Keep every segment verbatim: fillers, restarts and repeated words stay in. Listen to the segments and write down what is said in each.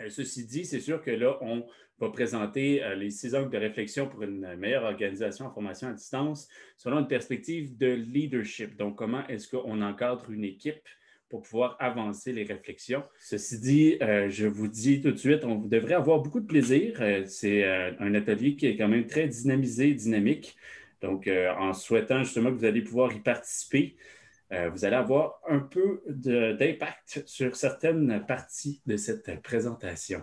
Euh, ceci dit, c'est sûr que là, on va présenter euh, les six angles de réflexion pour une meilleure organisation en formation à distance selon une perspective de leadership. Donc, comment est-ce qu'on encadre une équipe pour pouvoir avancer les réflexions. Ceci dit, euh, je vous dis tout de suite, on devrait avoir beaucoup de plaisir. Euh, c'est euh, un atelier qui est quand même très dynamisé, dynamique. Donc, euh, en souhaitant justement que vous allez pouvoir y participer, euh, vous allez avoir un peu de- d'impact sur certaines parties de cette présentation.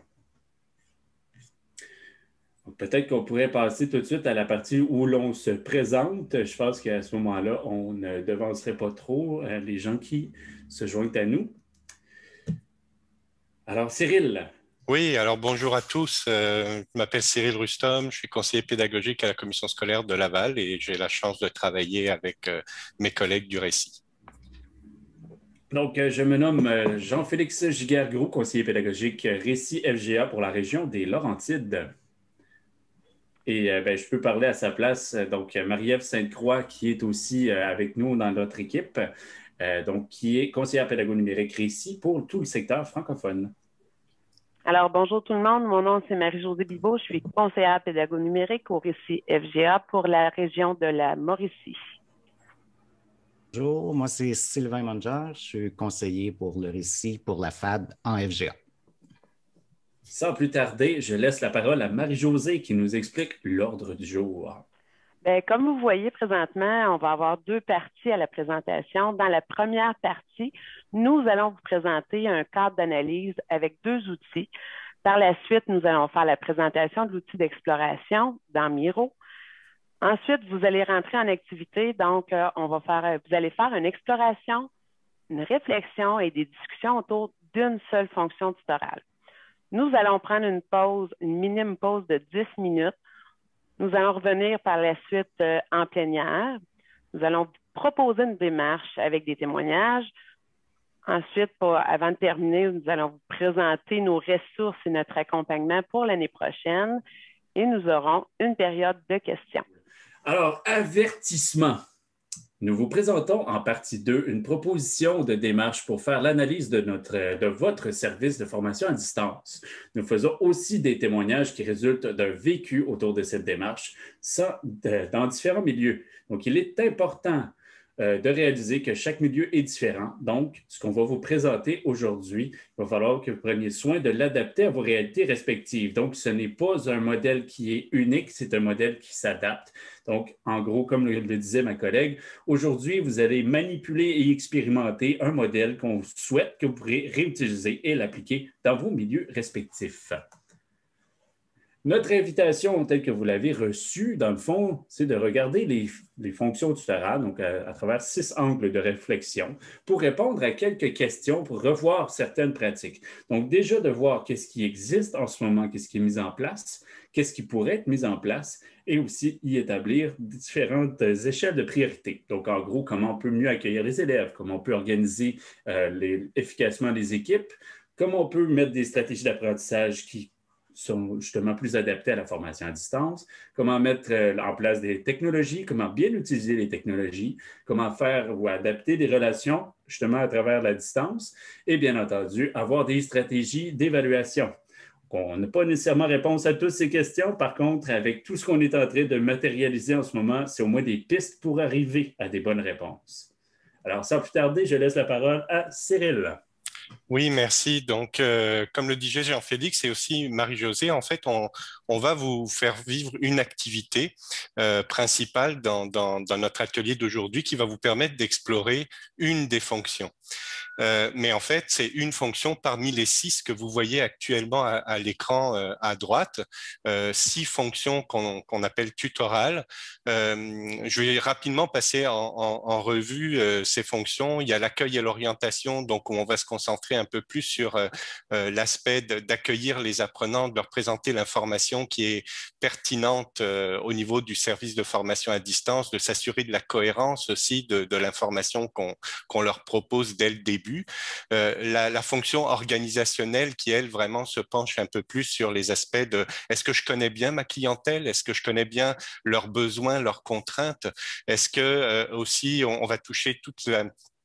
Donc, peut-être qu'on pourrait passer tout de suite à la partie où l'on se présente. Je pense qu'à ce moment-là, on ne devancerait pas trop euh, les gens qui se joignent à nous. Alors, Cyril. Oui, alors bonjour à tous. Euh, je m'appelle Cyril Rustom, je suis conseiller pédagogique à la commission scolaire de Laval et j'ai la chance de travailler avec euh, mes collègues du Récit. Donc, euh, je me nomme euh, Jean-Félix Giguère-Gros, conseiller pédagogique euh, Récit F G A pour la région des Laurentides. Et euh, ben, je peux parler à sa place, euh, donc Marie-Ève Sainte-Croix, qui est aussi euh, avec nous dans notre équipe, euh, donc qui est conseillère pédagogique numérique Récit pour tout le secteur francophone. Alors, bonjour tout le monde. Mon nom, c'est Marie-Josée Bibeau. Je suis conseillère pédago numérique au Récit F G A pour la région de la Mauricie. Bonjour, moi c'est Sylvain Manger, je suis conseiller pour le Récit pour la F A D en F G A. Sans plus tarder, je laisse la parole à Marie-Josée qui nous explique l'ordre du jour. Bien, comme vous voyez présentement, on va avoir deux parties à la présentation. Dans la première partie, nous allons vous présenter un cadre d'analyse avec deux outils. Par la suite, nous allons faire la présentation de l'outil d'exploration dans Miro. Ensuite, vous allez rentrer en activité. Donc, euh, on va faire, vous allez faire une exploration, une réflexion et des discussions autour d'une seule fonction tutorale. Nous allons prendre une pause, une minime pause de dix minutes. Nous allons revenir par la suite euh, en plénière. Nous allons proposer une démarche avec des témoignages. Ensuite, pour, avant de terminer, nous allons vous présenter nos ressources et notre accompagnement pour l'année prochaine. Et nous aurons une période de questions. Alors, avertissement. Nous vous présentons en partie deux une proposition de démarche pour faire l'analyse de, notre, de votre service de formation à distance. Nous faisons aussi des témoignages qui résultent d'un vécu autour de cette démarche ça, de, dans différents milieux. Donc, il est important euh, de réaliser que chaque milieu est différent. Donc, ce qu'on va vous présenter aujourd'hui, il va falloir que vous preniez soin de l'adapter à vos réalités respectives. Donc, ce n'est pas un modèle qui est unique, c'est un modèle qui s'adapte. Donc, en gros, comme le, le disait ma collègue, aujourd'hui, vous allez manipuler et expérimenter un modèle qu'on souhaite que vous pourrez réutiliser et l'appliquer dans vos milieux respectifs. Notre invitation, telle que vous l'avez reçue, dans le fond, c'est de regarder les, les fonctions tutorales, donc à, à travers six angles de réflexion, pour répondre à quelques questions, pour revoir certaines pratiques. Donc, déjà de voir qu'est-ce qui existe en ce moment, qu'est-ce qui est mis en place, qu'est-ce qui pourrait être mis en place, et aussi y établir différentes échelles de priorité. Donc, en gros, comment on peut mieux accueillir les élèves, comment on peut organiser euh, les, efficacement les équipes, comment on peut mettre des stratégies d'apprentissage qui sont justement plus adaptés à la formation à distance, comment mettre en place des technologies, comment bien utiliser les technologies, comment faire ou adapter des relations justement à travers la distance et bien entendu, avoir des stratégies d'évaluation. On n'a pas nécessairement réponse à toutes ces questions. Par contre, avec tout ce qu'on est en train de matérialiser en ce moment, c'est au moins des pistes pour arriver à des bonnes réponses. Alors, sans plus tarder, je laisse la parole à Cyril. Oui, merci. Donc, euh, comme le disait Jean-Félix et aussi Marie-Josée, en fait, on, on va vous faire vivre une activité euh, principale dans, dans, dans notre atelier d'aujourd'hui qui va vous permettre d'explorer une des fonctions. Euh, mais en fait, c'est une fonction parmi les six que vous voyez actuellement à, à l'écran euh, à droite, euh, six fonctions qu'on qu'on appelle tutorales. Euh, je vais rapidement passer en, en, en revue euh, ces fonctions. Il y a l'accueil et l'orientation, donc on va se concentrer un peu plus sur euh, euh, l'aspect d'accueillir les apprenants, de leur présenter l'information qui est pertinente euh, au niveau du service de formation à distance, de s'assurer de la cohérence aussi de, de l'information qu'on qu'on leur propose dès le début. Euh, la, la fonction organisationnelle qui, elle, vraiment se penche un peu plus sur les aspects de est-ce que je connais bien ma clientèle? Est-ce que je connais bien leurs besoins, leurs contraintes? Est-ce que euh, aussi on, on va toucher toute la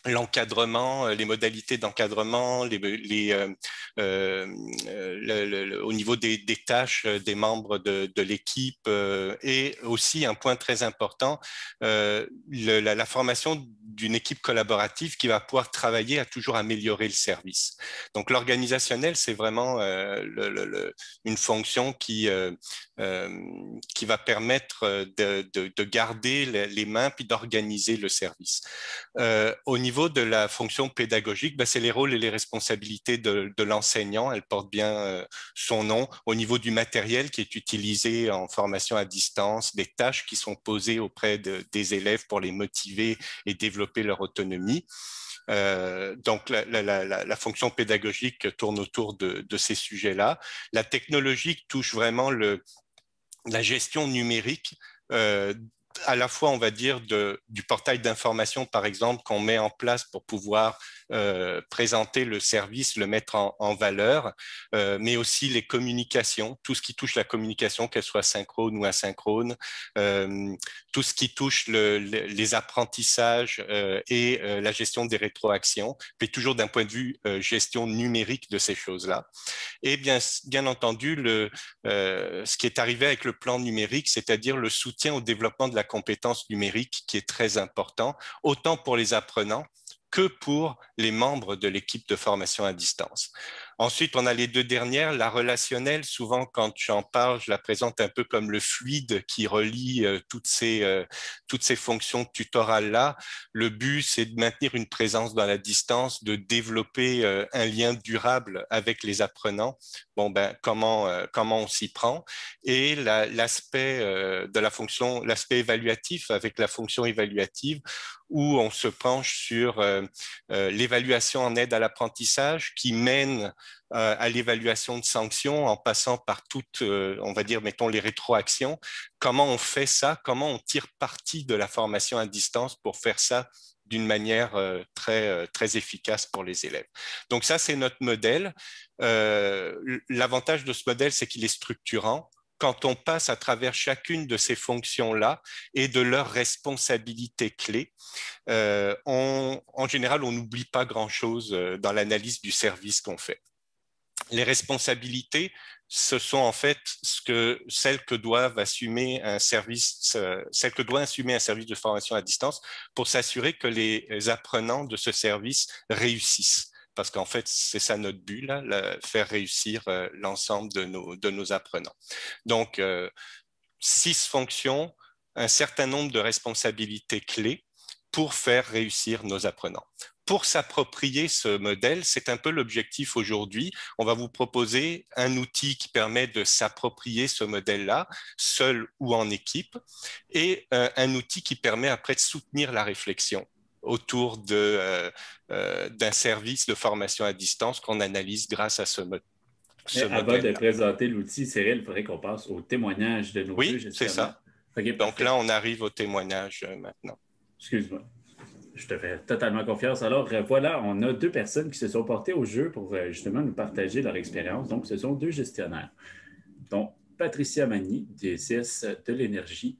l'encadrement, les modalités d'encadrement, les, les, euh, euh, le, le, au niveau des, des tâches des membres de, de l'équipe euh, et aussi un point très important, euh, le, la, la formation d'une équipe collaborative qui va pouvoir travailler à toujours améliorer le service. Donc l'organisationnel, c'est vraiment euh, le, le, le, une fonction qui, euh, euh, qui va permettre de, de, de garder les mains puis d'organiser le service. Euh, au niveau de la fonction pédagogique, ben, c'est les rôles et les responsabilités de, de l'enseignant. Elle porte bien euh, son nom. Au niveau du matériel qui est utilisé en formation à distance, des tâches qui sont posées auprès de, des élèves pour les motiver et développer leur autonomie. Euh, donc, la, la, la, la fonction pédagogique tourne autour de, de ces sujets-là. La technologie touche vraiment le, la gestion numérique euh, à la fois, on va dire, de, du portail d'information, par exemple, qu'on met en place pour pouvoir euh, présenter le service, le mettre en, en valeur, euh, mais aussi les communications, tout ce qui touche la communication, qu'elle soit synchrone ou asynchrone, euh, tout ce qui touche le, le, les apprentissages euh, et euh, la gestion des rétroactions, mais toujours d'un point de vue euh, gestion numérique de ces choses-là. Et bien, bien entendu, le, euh, ce qui est arrivé avec le plan numérique, c'est-à-dire le soutien au développement de la compétence numérique qui est très important, autant pour les apprenants que pour les membres de l'équipe de formation à distance. Ensuite, on a les deux dernières, la relationnelle. Souvent, quand j'en parle, je la présente un peu comme le fluide qui relie euh, toutes ces, euh, toutes ces fonctions tutorales-là. Le but, c'est de maintenir une présence dans la distance, de développer euh, un lien durable avec les apprenants. Bon, ben, comment, euh, comment on s'y prend? Et l'aspect euh, de la fonction, l'aspect évaluatif avec la fonction évaluative, où on se penche sur euh, euh, l'évaluation en aide à l'apprentissage qui mène euh, à l'évaluation de sanctions en passant par toutes, euh, on va dire, mettons, les rétroactions. Comment on fait ça? Comment on tire parti de la formation à distance pour faire ça d'une manière euh, très, euh, très efficace pour les élèves. Donc ça, c'est notre modèle. Euh, l'avantage de ce modèle, c'est qu'il est structurant. Quand on passe à travers chacune de ces fonctions-là et de leurs responsabilités clés, euh, on, en général, on n'oublie pas grand-chose dans l'analyse du service qu'on fait. Les responsabilités, ce sont en fait ce que, celles que doivent assumer un service, celles que doit assumer un service de formation à distance pour s'assurer que les apprenants de ce service réussissent. Parce qu'en fait, c'est ça notre but, là, là, faire réussir euh, l'ensemble de nos, de nos apprenants. Donc, euh, six fonctions, un certain nombre de responsabilités clés pour faire réussir nos apprenants. Pour s'approprier ce modèle, c'est un peu l'objectif aujourd'hui. On va vous proposer un outil qui permet de s'approprier ce modèle-là, seul ou en équipe, et euh, un outil qui permet après de soutenir la réflexion autour de, euh, euh, d'un service de formation à distance qu'on analyse grâce à ce, mo ce Mais modèle. Avant de présenter l'outil, Cyril, il faudrait qu'on passe au témoignage de nos oui, deux gestionnaires. Oui, c'est ça. Okay, donc là, on arrive au témoignage euh, maintenant. Excuse-moi. Je te fais totalement confiance. Alors, euh, voilà, on a deux personnes qui se sont portées au jeu pour euh, justement nous partager leur expérience. Donc, ce sont deux gestionnaires. Donc, Patricia Magny, D C S de l'énergie.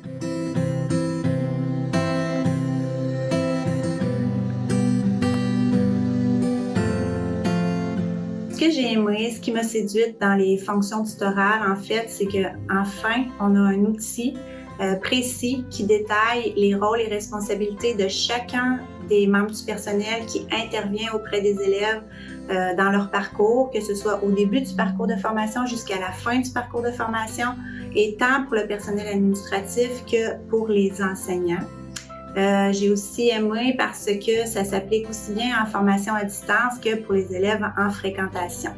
Ce que j'ai aimé, ce qui m'a séduite dans les fonctions tutorales, en fait, c'est qu'enfin, on a un outil euh, précis qui détaille les rôles et responsabilités de chacun des membres du personnel qui intervient auprès des élèves euh, dans leur parcours, que ce soit au début du parcours de formation jusqu'à la fin du parcours de formation, et tant pour le personnel administratif que pour les enseignants. Euh, j'ai aussi aimé parce que ça s'applique aussi bien en formation à distance que pour les élèves en fréquentation.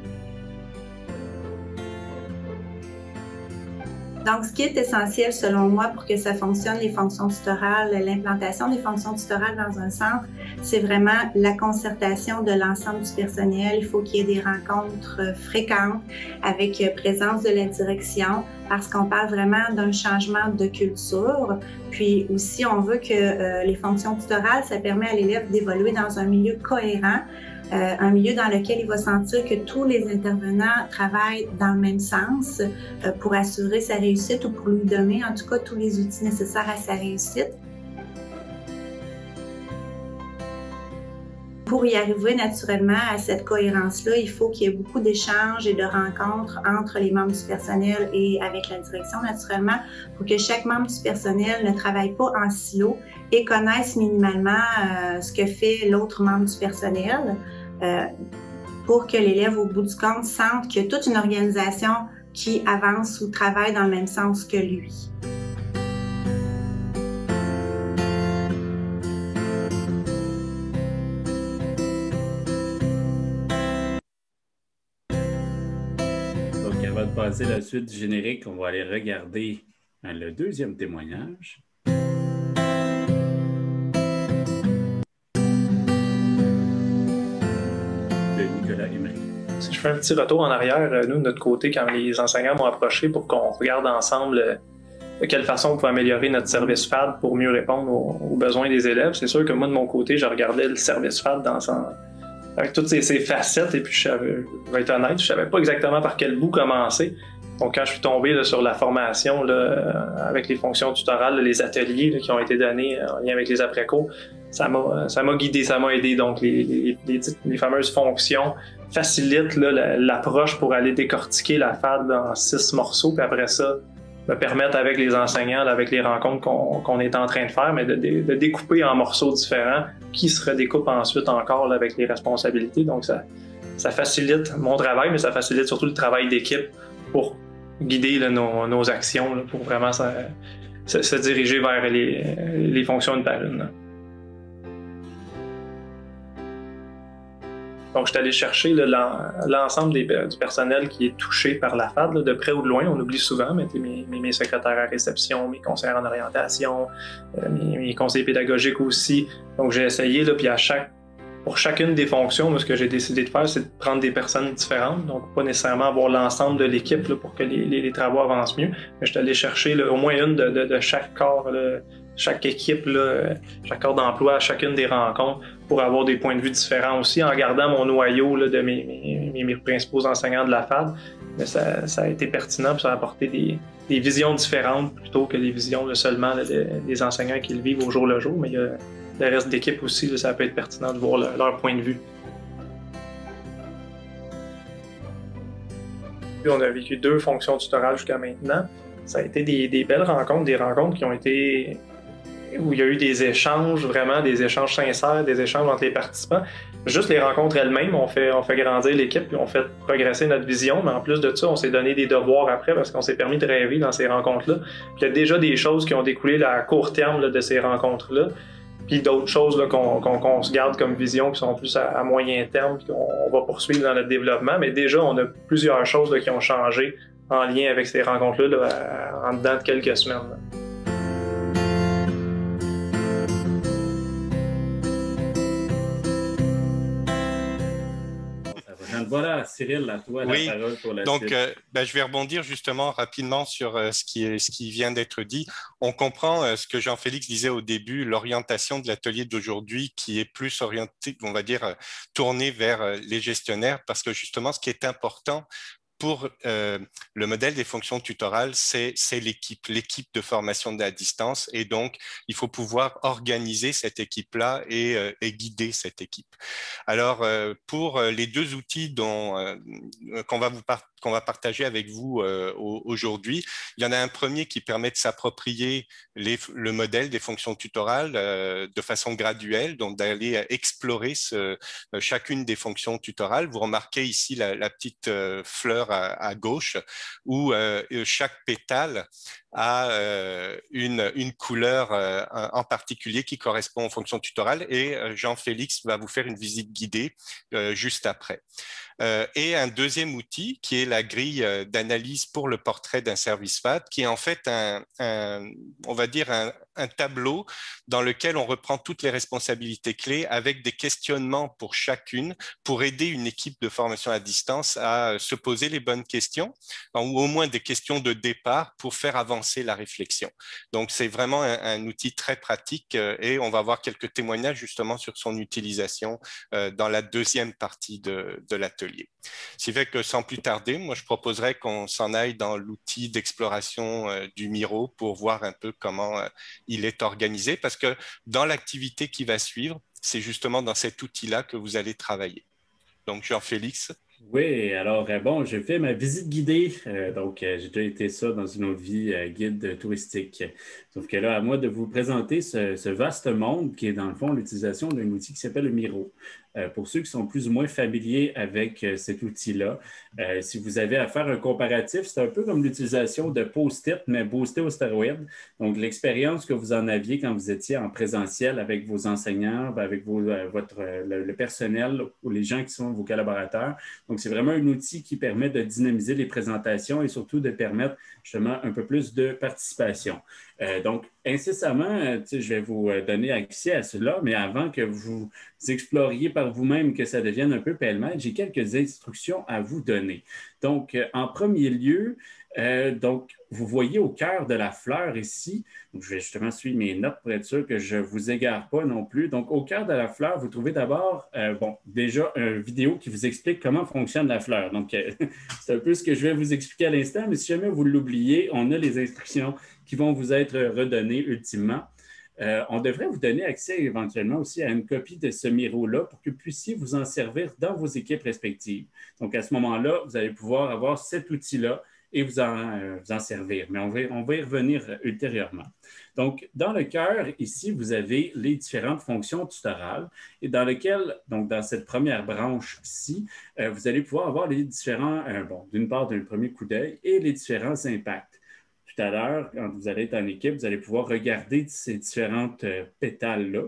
Donc, ce qui est essentiel selon moi pour que ça fonctionne, les fonctions tutorales, l'implantation des fonctions tutorales dans un centre, c'est vraiment la concertation de l'ensemble du personnel. Il faut qu'il y ait des rencontres fréquentes avec présence de la direction parce qu'on parle vraiment d'un changement de culture. Puis aussi, on veut que euh, les fonctions tutorales, ça permet à l'élève d'évoluer dans un milieu cohérent, Euh, un milieu dans lequel il va sentir que tous les intervenants travaillent dans le même sens euh, pour assurer sa réussite ou pour lui donner en tout cas tous les outils nécessaires à sa réussite. Pour y arriver naturellement à cette cohérence-là, il faut qu'il y ait beaucoup d'échanges et de rencontres entre les membres du personnel et avec la direction naturellement, pour que chaque membre du personnel ne travaille pas en silo et connaisse minimalement euh, ce que fait l'autre membre du personnel euh, pour que l'élève, au bout du compte, sente qu'il y a toute une organisation qui avance ou travaille dans le même sens que lui. Avant de passer à la suite du générique, on va aller regarder hein, le deuxième témoignage. De Nicolas Emery. Si je fais un petit retour en arrière, nous, de notre côté, quand les enseignants m'ont approché pour qu'on regarde ensemble de quelle façon on peut améliorer notre service F A D pour mieux répondre aux, aux besoins des élèves, c'est sûr que moi, de mon côté, je regardais le service F A D dans son... avec toutes ces, ces facettes, et puis je, savais, je vais être honnête, je savais pas exactement par quel bout commencer. Donc quand je suis tombé là, sur la formation là, avec les fonctions tutorales, là, les ateliers là, qui ont été donnés en lien avec les après-cours, ça m'a ça m'a guidé, ça m'a aidé. Donc les, les, les, les fameuses fonctions facilitent là, l'approche pour aller décortiquer la F A D en six morceaux, puis après ça, me permettre avec les enseignants, là, avec les rencontres qu'on qu'on est en train de faire, mais de, de, de découper en morceaux différents qui se redécoupent ensuite encore là, avec les responsabilités. Donc ça, ça facilite mon travail, mais ça facilite surtout le travail d'équipe pour guider là, nos, nos actions, là, pour vraiment se, se, se diriger vers les, les fonctions une par une. Là. Donc, je suis allé chercher l'ensemble du personnel qui est touché par la F A D, là, de près ou de loin. On oublie souvent, mais mes, mes, mes secrétaires à réception, mes conseillers en orientation, euh, mes, mes conseillers pédagogiques aussi. Donc, j'ai essayé, là, puis à chaque, pour chacune des fonctions, moi, ce que j'ai décidé de faire, c'est de prendre des personnes différentes. Donc, pas nécessairement avoir l'ensemble de l'équipe pour que les, les, les travaux avancent mieux. Mais je suis allé chercher là, au moins une de, de, de chaque corps, là, chaque équipe, là, chaque corps d'emploi à chacune des rencontres, pour avoir des points de vue différents aussi, en gardant mon noyau là, de mes, mes, mes principaux enseignants de la F A D. Mais ça, ça a été pertinent, puis ça a apporté des, des visions différentes plutôt que des visions là, seulement là, de, des enseignants qui le vivent au jour le jour. Mais il y a le reste d'équipe aussi, là, ça peut être pertinent de voir le, leur point de vue. Puis on a vécu deux fonctions tutorales jusqu'à maintenant. Ça a été des, des belles rencontres, des rencontres qui ont été... où il y a eu des échanges, vraiment des échanges sincères, des échanges entre les participants. Juste les rencontres elles-mêmes, on fait, on fait grandir l'équipe, puis on fait progresser notre vision, mais en plus de ça, on s'est donné des devoirs après parce qu'on s'est permis de rêver dans ces rencontres-là. Puis il y a déjà des choses qui ont découlé là, à court terme là, de ces rencontres-là, puis d'autres choses qu'on qu'on, qu'on se garde comme vision qui sont plus à, à moyen terme, puis qu'on va poursuivre dans notre développement. Mais déjà, on a plusieurs choses là, qui ont changé en lien avec ces rencontres-là là, en dedans de quelques semaines. Là. Voilà, Cyril, à toi oui, la parole pour la donc, suite. Euh, ben, je vais rebondir justement rapidement sur euh, ce, qui est, ce qui vient d'être dit. On comprend euh, ce que Jean-Félix disait au début, l'orientation de l'atelier d'aujourd'hui qui est plus orientée, on va dire, euh, tournée vers euh, les gestionnaires, parce que justement, ce qui est important pour euh, le modèle des fonctions tutorales, c'est l'équipe, l'équipe de formation à distance. Et donc, il faut pouvoir organiser cette équipe-là et, euh, et guider cette équipe. Alors, euh, pour les deux outils dont euh, qu'on va vous par qu'on va partager avec vous euh, aujourd'hui. Il y en a un premier qui permet de s'approprier le modèle des fonctions tutorales euh, de façon graduelle, donc d'aller explorer ce, euh, chacune des fonctions tutorales. Vous remarquez ici la, la petite euh, fleur à, à gauche où euh, chaque pétale a euh, une, une couleur euh, en particulier qui correspond aux fonctions tutorales et euh, Jean-Félix va vous faire une visite guidée euh, juste après. Euh, et un deuxième outil qui est la grille d'analyse pour le portrait d'un service F A D, qui est en fait un, un on va dire un, un tableau dans lequel on reprend toutes les responsabilités clés avec des questionnements pour chacune pour aider une équipe de formation à distance à se poser les bonnes questions ou au moins des questions de départ pour faire avancer la réflexion. Donc, c'est vraiment un, un outil très pratique et on va voir quelques témoignages justement sur son utilisation euh, dans la deuxième partie de, de l'atelier. Ce qui fait que sans plus tarder, moi je proposerais qu'on s'en aille dans l'outil d'exploration euh, du Miro pour voir un peu comment euh, il est organisé parce que dans l'activité qui va suivre, c'est justement dans cet outil-là que vous allez travailler. Donc, Jean-Félix. Oui, alors euh, bon, j'ai fait ma visite guidée, euh, donc euh, j'ai déjà été ça dans une autre vie, euh, guide touristique. Sauf que là, à moi de vous présenter ce, ce vaste monde qui est dans le fond l'utilisation d'un outil qui s'appelle le Miro. Euh, pour ceux qui sont plus ou moins familiers avec euh, cet outil-là, euh, si vous avez à faire un comparatif, c'est un peu comme l'utilisation de post-it, mais boosté au stéroïde. Donc, l'expérience que vous en aviez quand vous étiez en présentiel avec vos enseignants, avec vos, euh, votre, euh, le, le personnel ou les gens qui sont vos collaborateurs. Donc, c'est vraiment un outil qui permet de dynamiser les présentations et surtout de permettre justement un peu plus de participation. Euh, donc, incessamment, je vais vous donner accès à cela, mais avant que vous exploriez par vous-même, que ça devienne un peu pêle-mêle, j'ai quelques instructions à vous donner. Donc, en premier lieu, euh, donc, vous voyez au cœur de la fleur ici, donc je vais justement suivre mes notes pour être sûr que je ne vous égare pas non plus. Donc, au cœur de la fleur, vous trouvez d'abord, euh, bon, déjà une vidéo qui vous explique comment fonctionne la fleur. Donc, euh, c'est un peu ce que je vais vous expliquer à l'instant, mais si jamais vous l'oubliez, on a les instructions qui vont vous être redonnées ultimement. Euh, on devrait vous donner accès éventuellement aussi à une copie de ce Miro-là pour que vous puissiez vous en servir dans vos équipes respectives. Donc, à ce moment-là, vous allez pouvoir avoir cet outil-là et vous en, euh, vous en servir. Mais on va, on va y revenir ultérieurement. Donc, dans le cœur, ici, vous avez les différentes fonctions tutorales et dans lequel, donc dans cette première branche ici, euh, vous allez pouvoir avoir les différents, euh, bon, d'une part, d'un premier coup d'œil et les différents impacts. Tout à l'heure, quand vous allez être en équipe, vous allez pouvoir regarder ces différentes euh, pétales-là.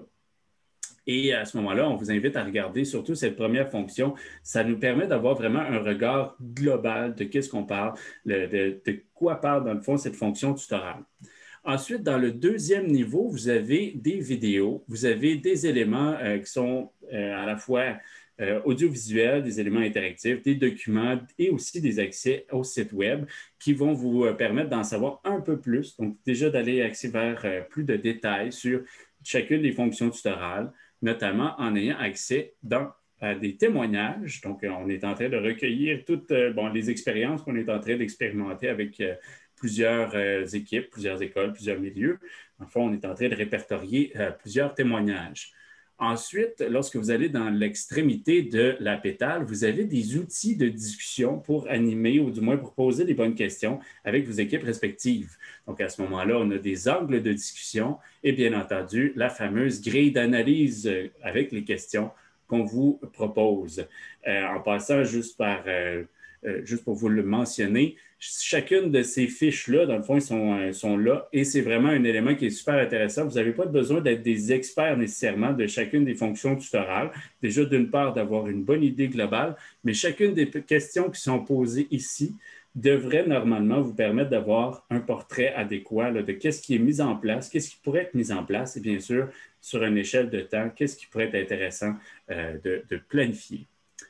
Et à ce moment-là, on vous invite à regarder surtout cette première fonction. Ça nous permet d'avoir vraiment un regard global de qu'est-ce qu'on parle, le, de, de quoi parle dans le fond cette fonction tutorale. Ensuite, dans le deuxième niveau, vous avez des vidéos, vous avez des éléments euh, qui sont euh, à la fois euh, audiovisuels, des éléments interactifs, des documents et aussi des accès au site web qui vont vous euh, permettre d'en savoir un peu plus. Donc, déjà d'aller accès vers euh, plus de détails sur chacune des fonctions tutorales, notamment en ayant accès dans, à des témoignages. Donc, on est en train de recueillir toutes euh, bon, les expériences qu'on est en train d'expérimenter avec euh, plusieurs euh, équipes, plusieurs écoles, plusieurs milieux. En fait, on est en train de répertorier euh, plusieurs témoignages. Ensuite, lorsque vous allez dans l'extrémité de la pétale, vous avez des outils de discussion pour animer ou du moins pour poser des bonnes questions avec vos équipes respectives. Donc, à ce moment-là, on a des angles de discussion et bien entendu, la fameuse grille d'analyse avec les questions qu'on vous propose. Euh, en passant juste par... Euh, Euh, juste pour vous le mentionner, chacune de ces fiches-là, dans le fond, ils sont, euh, sont là et c'est vraiment un élément qui est super intéressant. Vous n'avez pas besoin d'être des experts nécessairement de chacune des fonctions tutorales. Déjà, d'une part, d'avoir une bonne idée globale, mais chacune des questions qui sont posées ici devrait normalement vous permettre d'avoir un portrait adéquat là, de qu'est-ce qui est mis en place, qu'est-ce qui pourrait être mis en place et bien sûr, sur une échelle de temps, qu'est-ce qui pourrait être intéressant euh, de, de planifier.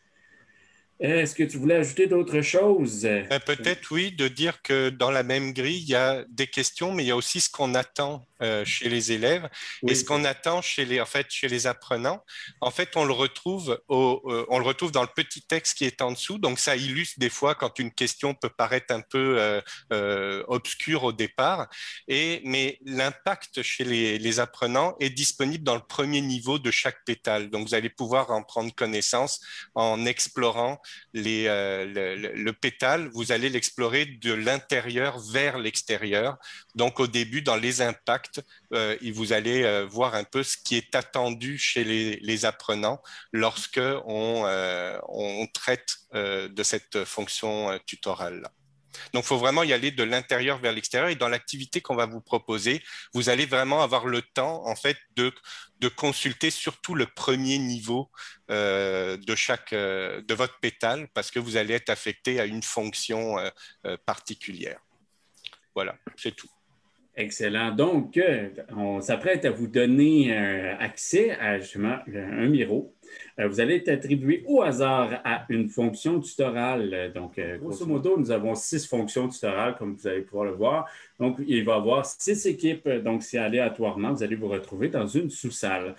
Est-ce que tu voulais ajouter d'autres choses? Euh, Peut-être, oui, de dire que dans la même grille, il y a des questions, mais il y a aussi ce qu'on attend euh, chez les élèves oui, et ce qu'on attend chez les, en fait, chez les apprenants. En fait, on le retrouve au, euh, on le retrouve dans le petit texte qui est en dessous. Donc, ça illustre des fois quand une question peut paraître un peu euh, euh, obscure au départ. Et, mais l'impact chez les, les apprenants est disponible dans le premier niveau de chaque pétale. Donc, vous allez pouvoir en prendre connaissance en explorant Les, euh, le, le pétale, vous allez l'explorer de l'intérieur vers l'extérieur. Donc, au début, dans les impacts, euh, vous allez euh, voir un peu ce qui est attendu chez les, les apprenants lorsque on, euh, on traite euh, de cette fonction euh, tutorale-là. Donc, il faut vraiment y aller de l'intérieur vers l'extérieur. Et dans l'activité qu'on va vous proposer, vous allez vraiment avoir le temps, en fait, de, de consulter surtout le premier niveau euh, de, chaque, euh, de votre pétale parce que vous allez être affecté à une fonction euh, euh, particulière. Voilà, c'est tout. Excellent. Donc, euh, on s'apprête à vous donner euh, accès à justement un Miro. Euh, vous allez être attribué au hasard à une fonction tutorale. Donc, euh, grosso modo, nous avons six fonctions tutorales, comme vous allez pouvoir le voir. Donc, il va y avoir six équipes. Donc, c'est aléatoirement, vous allez vous retrouver dans une sous-salle.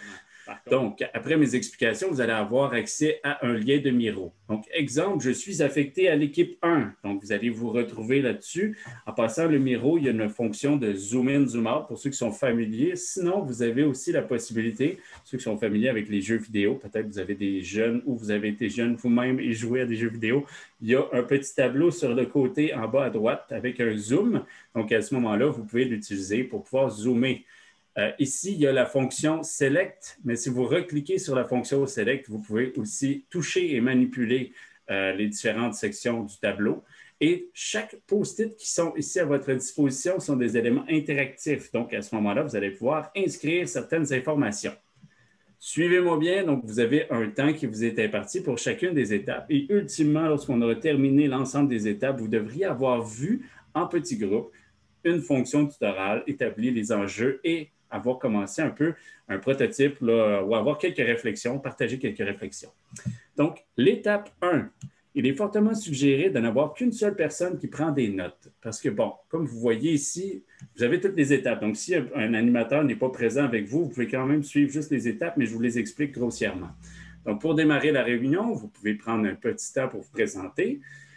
Donc, après mes explications, vous allez avoir accès à un lien de Miro. Donc, exemple, je suis affecté à l'équipe un. Donc, vous allez vous retrouver là-dessus. En passant le Miro, il y a une fonction de zoom in, zoom out pour ceux qui sont familiers. Sinon, vous avez aussi la possibilité, ceux qui sont familiers avec les jeux vidéo, peut-être vous avez des jeunes ou vous avez été jeune vous-même et joué à des jeux vidéo, il y a un petit tableau sur le côté en bas à droite avec un zoom. Donc, à ce moment-là, vous pouvez l'utiliser pour pouvoir zoomer. Euh, ici, il y a la fonction Select, mais si vous recliquez sur la fonction Select, vous pouvez aussi toucher et manipuler euh, les différentes sections du tableau. Et chaque post-it qui sont ici à votre disposition sont des éléments interactifs. Donc, à ce moment-là, vous allez pouvoir inscrire certaines informations. Suivez-moi bien. Donc, vous avez un temps qui vous est imparti pour chacune des étapes. Et ultimement, lorsqu'on aura terminé l'ensemble des étapes, vous devriez avoir vu en petits groupes une fonction tutorielle, établir les enjeux et avoir commencé un peu un prototype là, ou avoir quelques réflexions, partager quelques réflexions. Donc, l'étape un, il est fortement suggéré de n'avoir qu'une seule personne qui prend des notes. Parce que, bon, comme vous voyez ici, vous avez toutes les étapes. Donc, si un animateur n'est pas présent avec vous, vous pouvez quand même suivre juste les étapes, mais je vous les explique grossièrement. Donc, pour démarrer la réunion, vous pouvez prendre un petit temps pour vous présenter.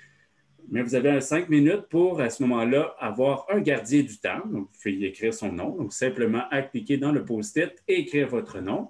Mais vous avez cinq minutes pour, à ce moment-là, avoir un gardien du temps. Donc, vous pouvez y écrire son nom. Donc, simplement à cliquer dans le post-it et écrire votre nom.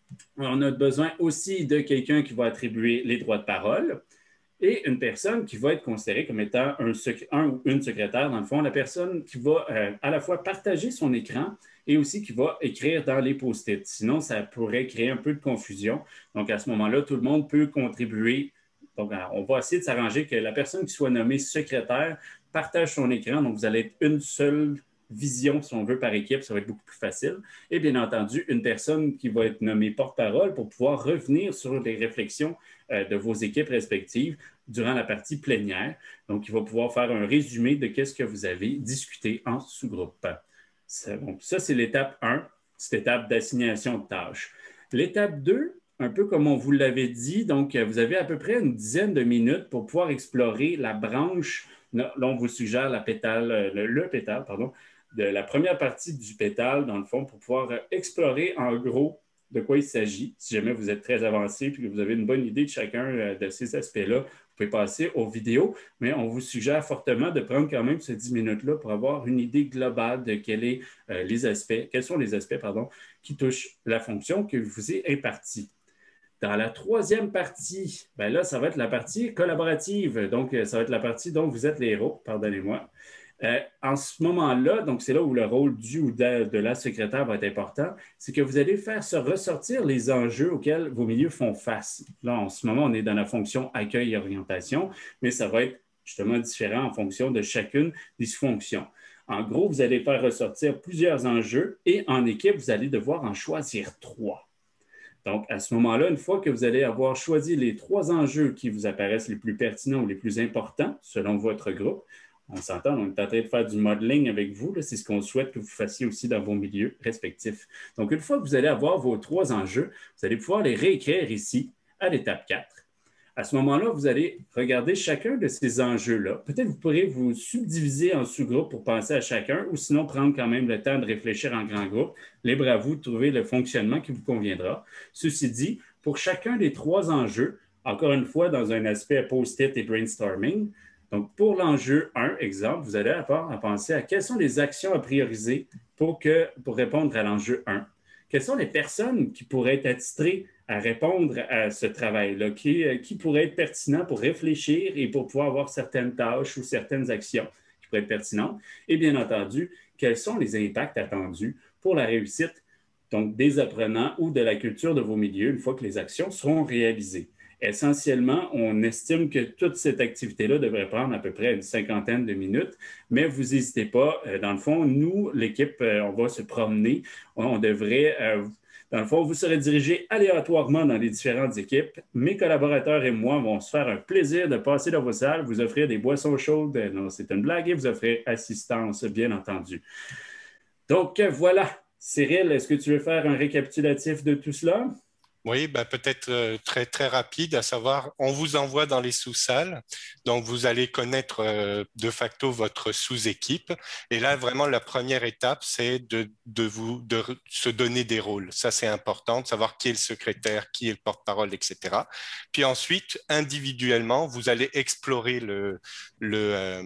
On a besoin aussi de quelqu'un qui va attribuer les droits de parole et une personne qui va être considérée comme étant un, un ou une secrétaire, dans le fond, la personne qui va euh, à la fois partager son écran et aussi qui va écrire dans les post-it. Sinon, ça pourrait créer un peu de confusion. Donc, à ce moment-là, tout le monde peut contribuer. Donc, on va essayer de s'arranger que la personne qui soit nommée secrétaire partage son écran. Donc, vous allez être une seule vision, si on veut, par équipe. Ça va être beaucoup plus facile. Et bien entendu, une personne qui va être nommée porte-parole pour pouvoir revenir sur les réflexions euh, de vos équipes respectives durant la partie plénière. Donc, il va pouvoir faire un résumé de ce que vous avez discuté en sous-groupe. Ça, donc, ça, c'est l'étape un, cette étape d'assignation de tâches. L'étape deux, un peu comme on vous l'avait dit, donc vous avez à peu près une dizaine de minutes pour pouvoir explorer la branche. Là, on vous suggère la pétale, le, le pétale, pardon, de la première partie du pétale, dans le fond, pour pouvoir explorer en gros de quoi il s'agit. Si jamais vous êtes très avancé et que vous avez une bonne idée de chacun de ces aspects-là, vous pouvez passer aux vidéos, mais on vous suggère fortement de prendre quand même ces dix minutes-là pour avoir une idée globale de quels, est, euh, les aspects, quels sont les aspects pardon, qui touchent la fonction que vous est impartie. Dans la troisième partie, bien là, ça va être la partie collaborative. Donc, ça va être la partie dont vous êtes les héros, pardonnez-moi. Euh, en ce moment-là, donc c'est là où le rôle du ou de, de la secrétaire va être important, c'est que vous allez faire se ressortir les enjeux auxquels vos milieux font face. Là, en ce moment, on est dans la fonction accueil et orientation, mais ça va être justement différent en fonction de chacune des fonctions. En gros, vous allez faire ressortir plusieurs enjeux et en équipe, vous allez devoir en choisir trois. Donc, à ce moment-là, une fois que vous allez avoir choisi les trois enjeux qui vous apparaissent les plus pertinents ou les plus importants selon votre groupe, on s'entend, on est en train de faire du modeling avec vous. C'est ce qu'on souhaite que vous fassiez aussi dans vos milieux respectifs. Donc, une fois que vous allez avoir vos trois enjeux, vous allez pouvoir les réécrire ici à l'étape quatre. À ce moment-là, vous allez regarder chacun de ces enjeux-là. Peut-être que vous pourrez vous subdiviser en sous-groupes pour penser à chacun ou sinon prendre quand même le temps de réfléchir en grand groupe. Libre à vous de trouver le fonctionnement qui vous conviendra. Ceci dit, pour chacun des trois enjeux, encore une fois, dans un aspect post-it et brainstorming, donc pour l'enjeu un, exemple, vous allez avoir à penser à quelles sont les actions à prioriser pour, que, pour répondre à l'enjeu un. Quelles sont les personnes qui pourraient être attitrées à répondre à ce travail-là, qui, qui pourrait être pertinent pour réfléchir et pour pouvoir avoir certaines tâches ou certaines actions qui pourraient être pertinentes. Et bien entendu, quels sont les impacts attendus pour la réussite donc des apprenants ou de la culture de vos milieux une fois que les actions seront réalisées. Essentiellement, on estime que toute cette activité-là devrait prendre à peu près une cinquantaine de minutes, mais vous n'hésitez pas. Dans le fond, nous, l'équipe, on va se promener. On devrait... Dans le fond, vous serez dirigé aléatoirement dans les différentes équipes. Mes collaborateurs et moi vont se faire un plaisir de passer dans vos salles, vous offrir des boissons chaudes. Non, c'est une blague et vous offrir assistance, bien entendu. Donc, voilà. Cyril, est-ce que tu veux faire un récapitulatif de tout cela? Oui, ben peut-être euh, très, très rapide, à savoir, on vous envoie dans les sous-salles, donc vous allez connaître euh, de facto votre sous-équipe. Et là, vraiment, la première étape, c'est de, de, vous, de se donner des rôles. Ça, c'est important, de savoir qui est le secrétaire, qui est le porte-parole, et cetera. Puis ensuite, individuellement, vous allez explorer le, le, euh,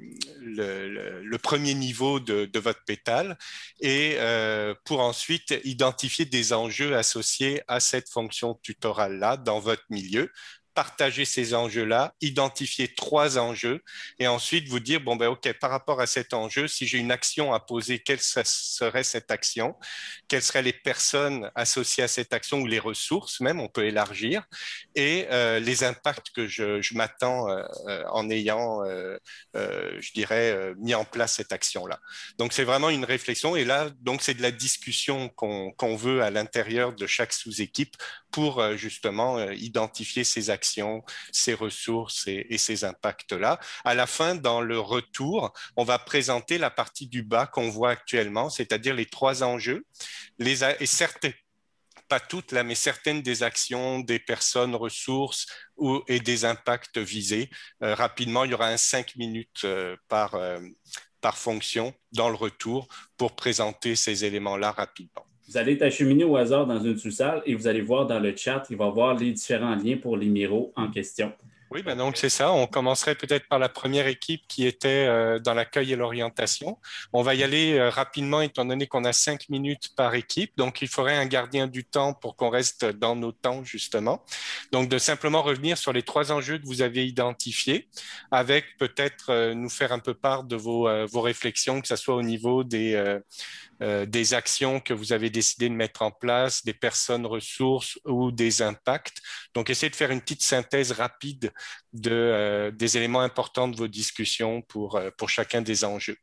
le, le, le premier niveau de, de votre pétale et euh, pour ensuite identifier des enjeux associés à cette fonction tutorale-là dans votre milieu, partager ces enjeux-là, identifier trois enjeux et ensuite vous dire, bon, ben, OK, par rapport à cet enjeu, si j'ai une action à poser, quelle serait cette action? Quelles seraient les personnes associées à cette action ou les ressources même, on peut élargir, et euh, les impacts que je, je m'attends euh, en ayant, euh, euh, je dirais, euh, mis en place cette action-là. Donc, c'est vraiment une réflexion et là, donc, c'est de la discussion qu'on qu'on veut à l'intérieur de chaque sous-équipe pour euh, justement euh, identifier ces actions, ces ressources et, et ces impacts-là. À la fin, dans le retour, on va présenter la partie du bas qu'on voit actuellement, c'est-à-dire les trois enjeux, les, et certes, pas toutes là, mais certaines des actions, des personnes, ressources ou, et des impacts visés. Euh, rapidement, il y aura un cinq minutes euh, par, euh, par fonction dans le retour pour présenter ces éléments-là rapidement. Vous allez être acheminé au hasard dans une sous-salle et vous allez voir dans le chat, il va y avoir les différents liens pour les miros en question. Oui, ben donc c'est ça. On commencerait peut-être par la première équipe qui était euh, dans l'accueil et l'orientation. On va y aller euh, rapidement étant donné qu'on a cinq minutes par équipe. Donc, il faudrait un gardien du temps pour qu'on reste dans nos temps, justement. Donc, de simplement revenir sur les trois enjeux que vous avez identifiés avec peut-être euh, nous faire un peu part de vos, euh, vos réflexions, que ce soit au niveau des... Euh, Euh, des actions que vous avez décidé de mettre en place, des personnes ressources ou des impacts. Donc, essayez de faire une petite synthèse rapide de, euh, des éléments importants de vos discussions pour, euh, pour chacun des enjeux.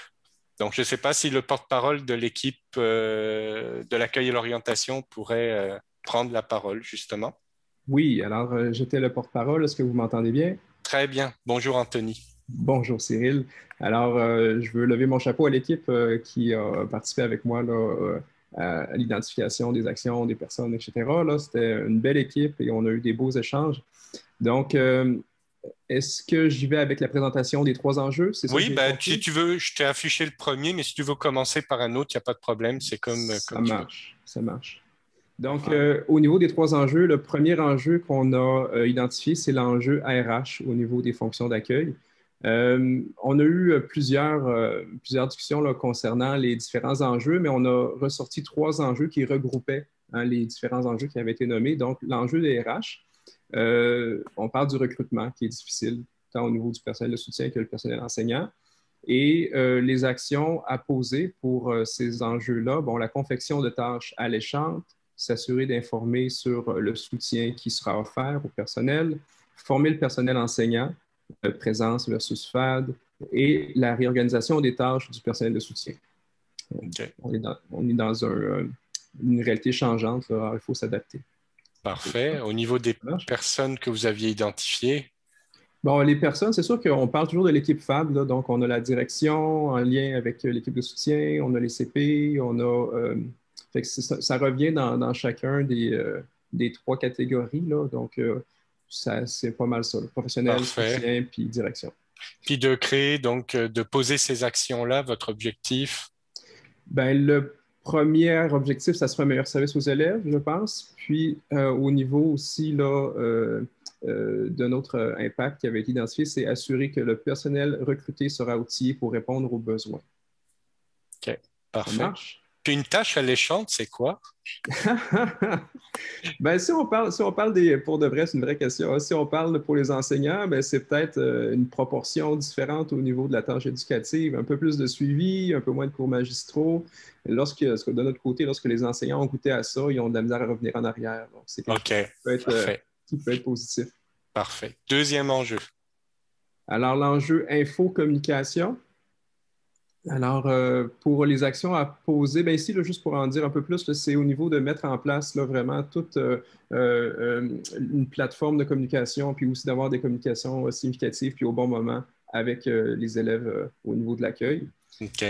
Donc, je ne sais pas si le porte-parole de l'équipe euh, de l'accueil et l'orientation pourrait euh, prendre la parole, justement. Oui, alors euh, j'étais le porte-parole. Est-ce que vous m'entendez bien? Très bien. Bonjour, Anthony. Bonjour Cyril. Alors, euh, je veux lever mon chapeau à l'équipe euh, qui a participé avec moi là, euh, à, à l'identification des actions, des personnes, et cetera. Là, c'était une belle équipe et on a eu des beaux échanges. Donc, euh, est-ce que j'y vais avec la présentation des trois enjeux? C'est ça oui, que ben, si tu veux, je t'ai affiché le premier, mais si tu veux commencer par un autre, il n'y a pas de problème. C'est comme, ça comme marche, ça marche. Donc, euh, au niveau des trois enjeux, le premier enjeu qu'on a euh, identifié, c'est l'enjeu A R H au niveau des fonctions d'accueil. Euh, on a eu plusieurs, euh, plusieurs discussions là, concernant les différents enjeux, mais on a ressorti trois enjeux qui regroupaient hein, les différents enjeux qui avaient été nommés. Donc, l'enjeu des R H, euh, on parle du recrutement qui est difficile, tant au niveau du personnel de soutien que le personnel enseignant. Et euh, les actions à poser pour euh, ces enjeux-là, bon, la confection de tâches alléchantes, s'assurer d'informer sur le soutien qui sera offert au personnel, former le personnel enseignant, présence versus F A D, et la réorganisation des tâches du personnel de soutien. Okay. On est dans, on est dans un, une réalité changeante, là, alors il faut s'adapter. Parfait. Au niveau des personnes que vous aviez identifiées? Bon, les personnes, c'est sûr qu'on parle toujours de l'équipe F A D, là, donc on a la direction en lien avec l'équipe de soutien, on a les C P, on a... Euh, fait que ça, ça revient dans, dans chacun des, euh, des trois catégories, là, donc euh, c'est pas mal ça, le professionnel, Parfait. Soutien, puis direction. Puis de créer, donc, de poser ces actions-là, votre objectif? Bien, le premier objectif, ça sera un meilleur service aux élèves, je pense. Puis, euh, au niveau aussi là, euh, euh, d'un autre impact qui avait été identifié, c'est assurer que le personnel recruté sera outillé pour répondre aux besoins. OK, parfait. Ça marche? Puis une tâche alléchante, c'est quoi? Ben, si on parle, si on parle des, pour de vrai, c'est une vraie question. Si on parle pour les enseignants, ben, c'est peut-être euh, une proportion différente au niveau de la tâche éducative, un peu plus de suivi, un peu moins de cours magistraux. Lorsque, de notre côté, lorsque les enseignants ont goûté à ça, ils ont de la misère à revenir en arrière. Donc, c'est quelque okay, chose qui peut, être, euh, qui peut être positif. Parfait. Deuxième enjeu. Alors, l'enjeu info-communication. Alors, euh, pour les actions à poser, bien ici, là, juste pour en dire un peu plus, c'est au niveau de mettre en place là, vraiment toute euh, euh, une plateforme de communication, puis aussi d'avoir des communications significatives, puis au bon moment avec euh, les élèves euh, au niveau de l'accueil. OK.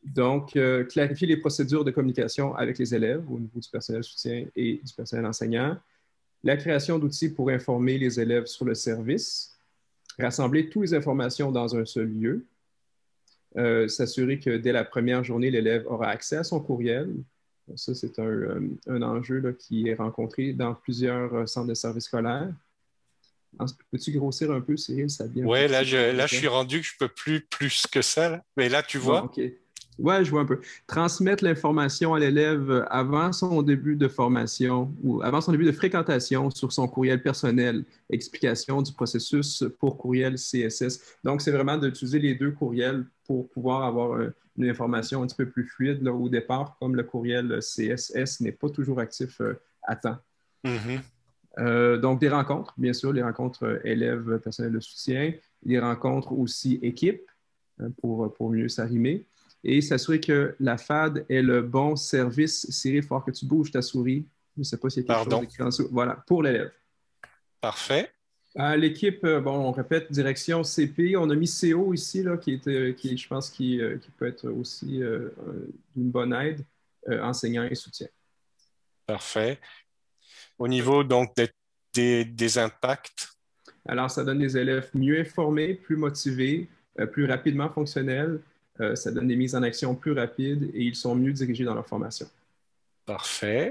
Donc, euh, clarifier les procédures de communication avec les élèves au niveau du personnel soutien et du personnel enseignant. La création d'outils pour informer les élèves sur le service. Rassembler toutes les informations dans un seul lieu. Euh, s'assurer que dès la première journée, l'élève aura accès à son courriel. Ça, c'est un, un enjeu là, qui est rencontré dans plusieurs centres de services scolaires. Peux-tu grossir un peu, Cyril? Oui, là, je, là, je suis rendu que je ne peux plus plus que ça. Là. Mais là, tu vois. Bon, OK. Oui, je vois un peu. Transmettre l'information à l'élève avant son début de formation ou avant son début de fréquentation sur son courriel personnel. Explication du processus pour courriel C S S. Donc, c'est vraiment d'utiliser les deux courriels pour pouvoir avoir une information un petit peu plus fluide là, au départ, comme le courriel C S S n'est pas toujours actif euh, à temps. Mm-hmm. Euh, donc, des rencontres, bien sûr, les rencontres élèves, personnel de soutien, des rencontres aussi équipes hein, pour, pour mieux s'arrimer. Et s'assurer que la F A D ait le bon service. Cyril, il faut que tu bouges ta souris. Je ne sais pas s'il y a quelque Pardon. chose d'écrit en dessous. Voilà, pour l'élève. Parfait. À l'équipe, bon, on répète, direction C P. On a mis C O ici, là, qui, est, qui je pense, qui, qui peut être aussi euh, d'une bonne aide, euh, enseignant et soutien. Parfait. Au niveau, donc, des, des, des impacts? Alors, ça donne des élèves mieux informés, plus motivés, euh, plus rapidement fonctionnels. Euh, ça donne des mises en action plus rapides et ils sont mieux dirigés dans leur formation. Parfait.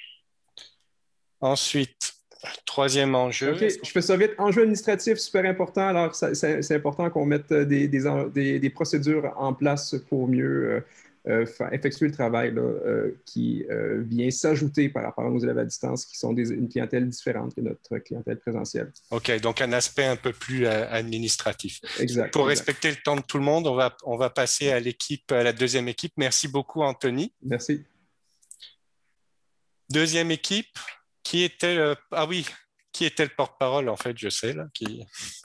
Ensuite, troisième enjeu. OK, je fais ça vite. Enjeu administratif, super important. Alors, c'est important qu'on mette des, des, des, des procédures en place pour mieux euh, euh, faire, effectuer le travail là, euh, qui euh, vient s'ajouter par rapport à nos élèves à distance qui sont des, une clientèle différente que notre clientèle présentielle. OK, donc un aspect un peu plus euh, administratif. Exact. Pour exact. respecter le temps de tout le monde, on va, on va passer à l'équipe, à la deuxième équipe. Merci beaucoup, Anthony. Merci. Deuxième équipe, qui était le... Ah oui, qui était le porte-parole, en fait, je sais, là. Qui...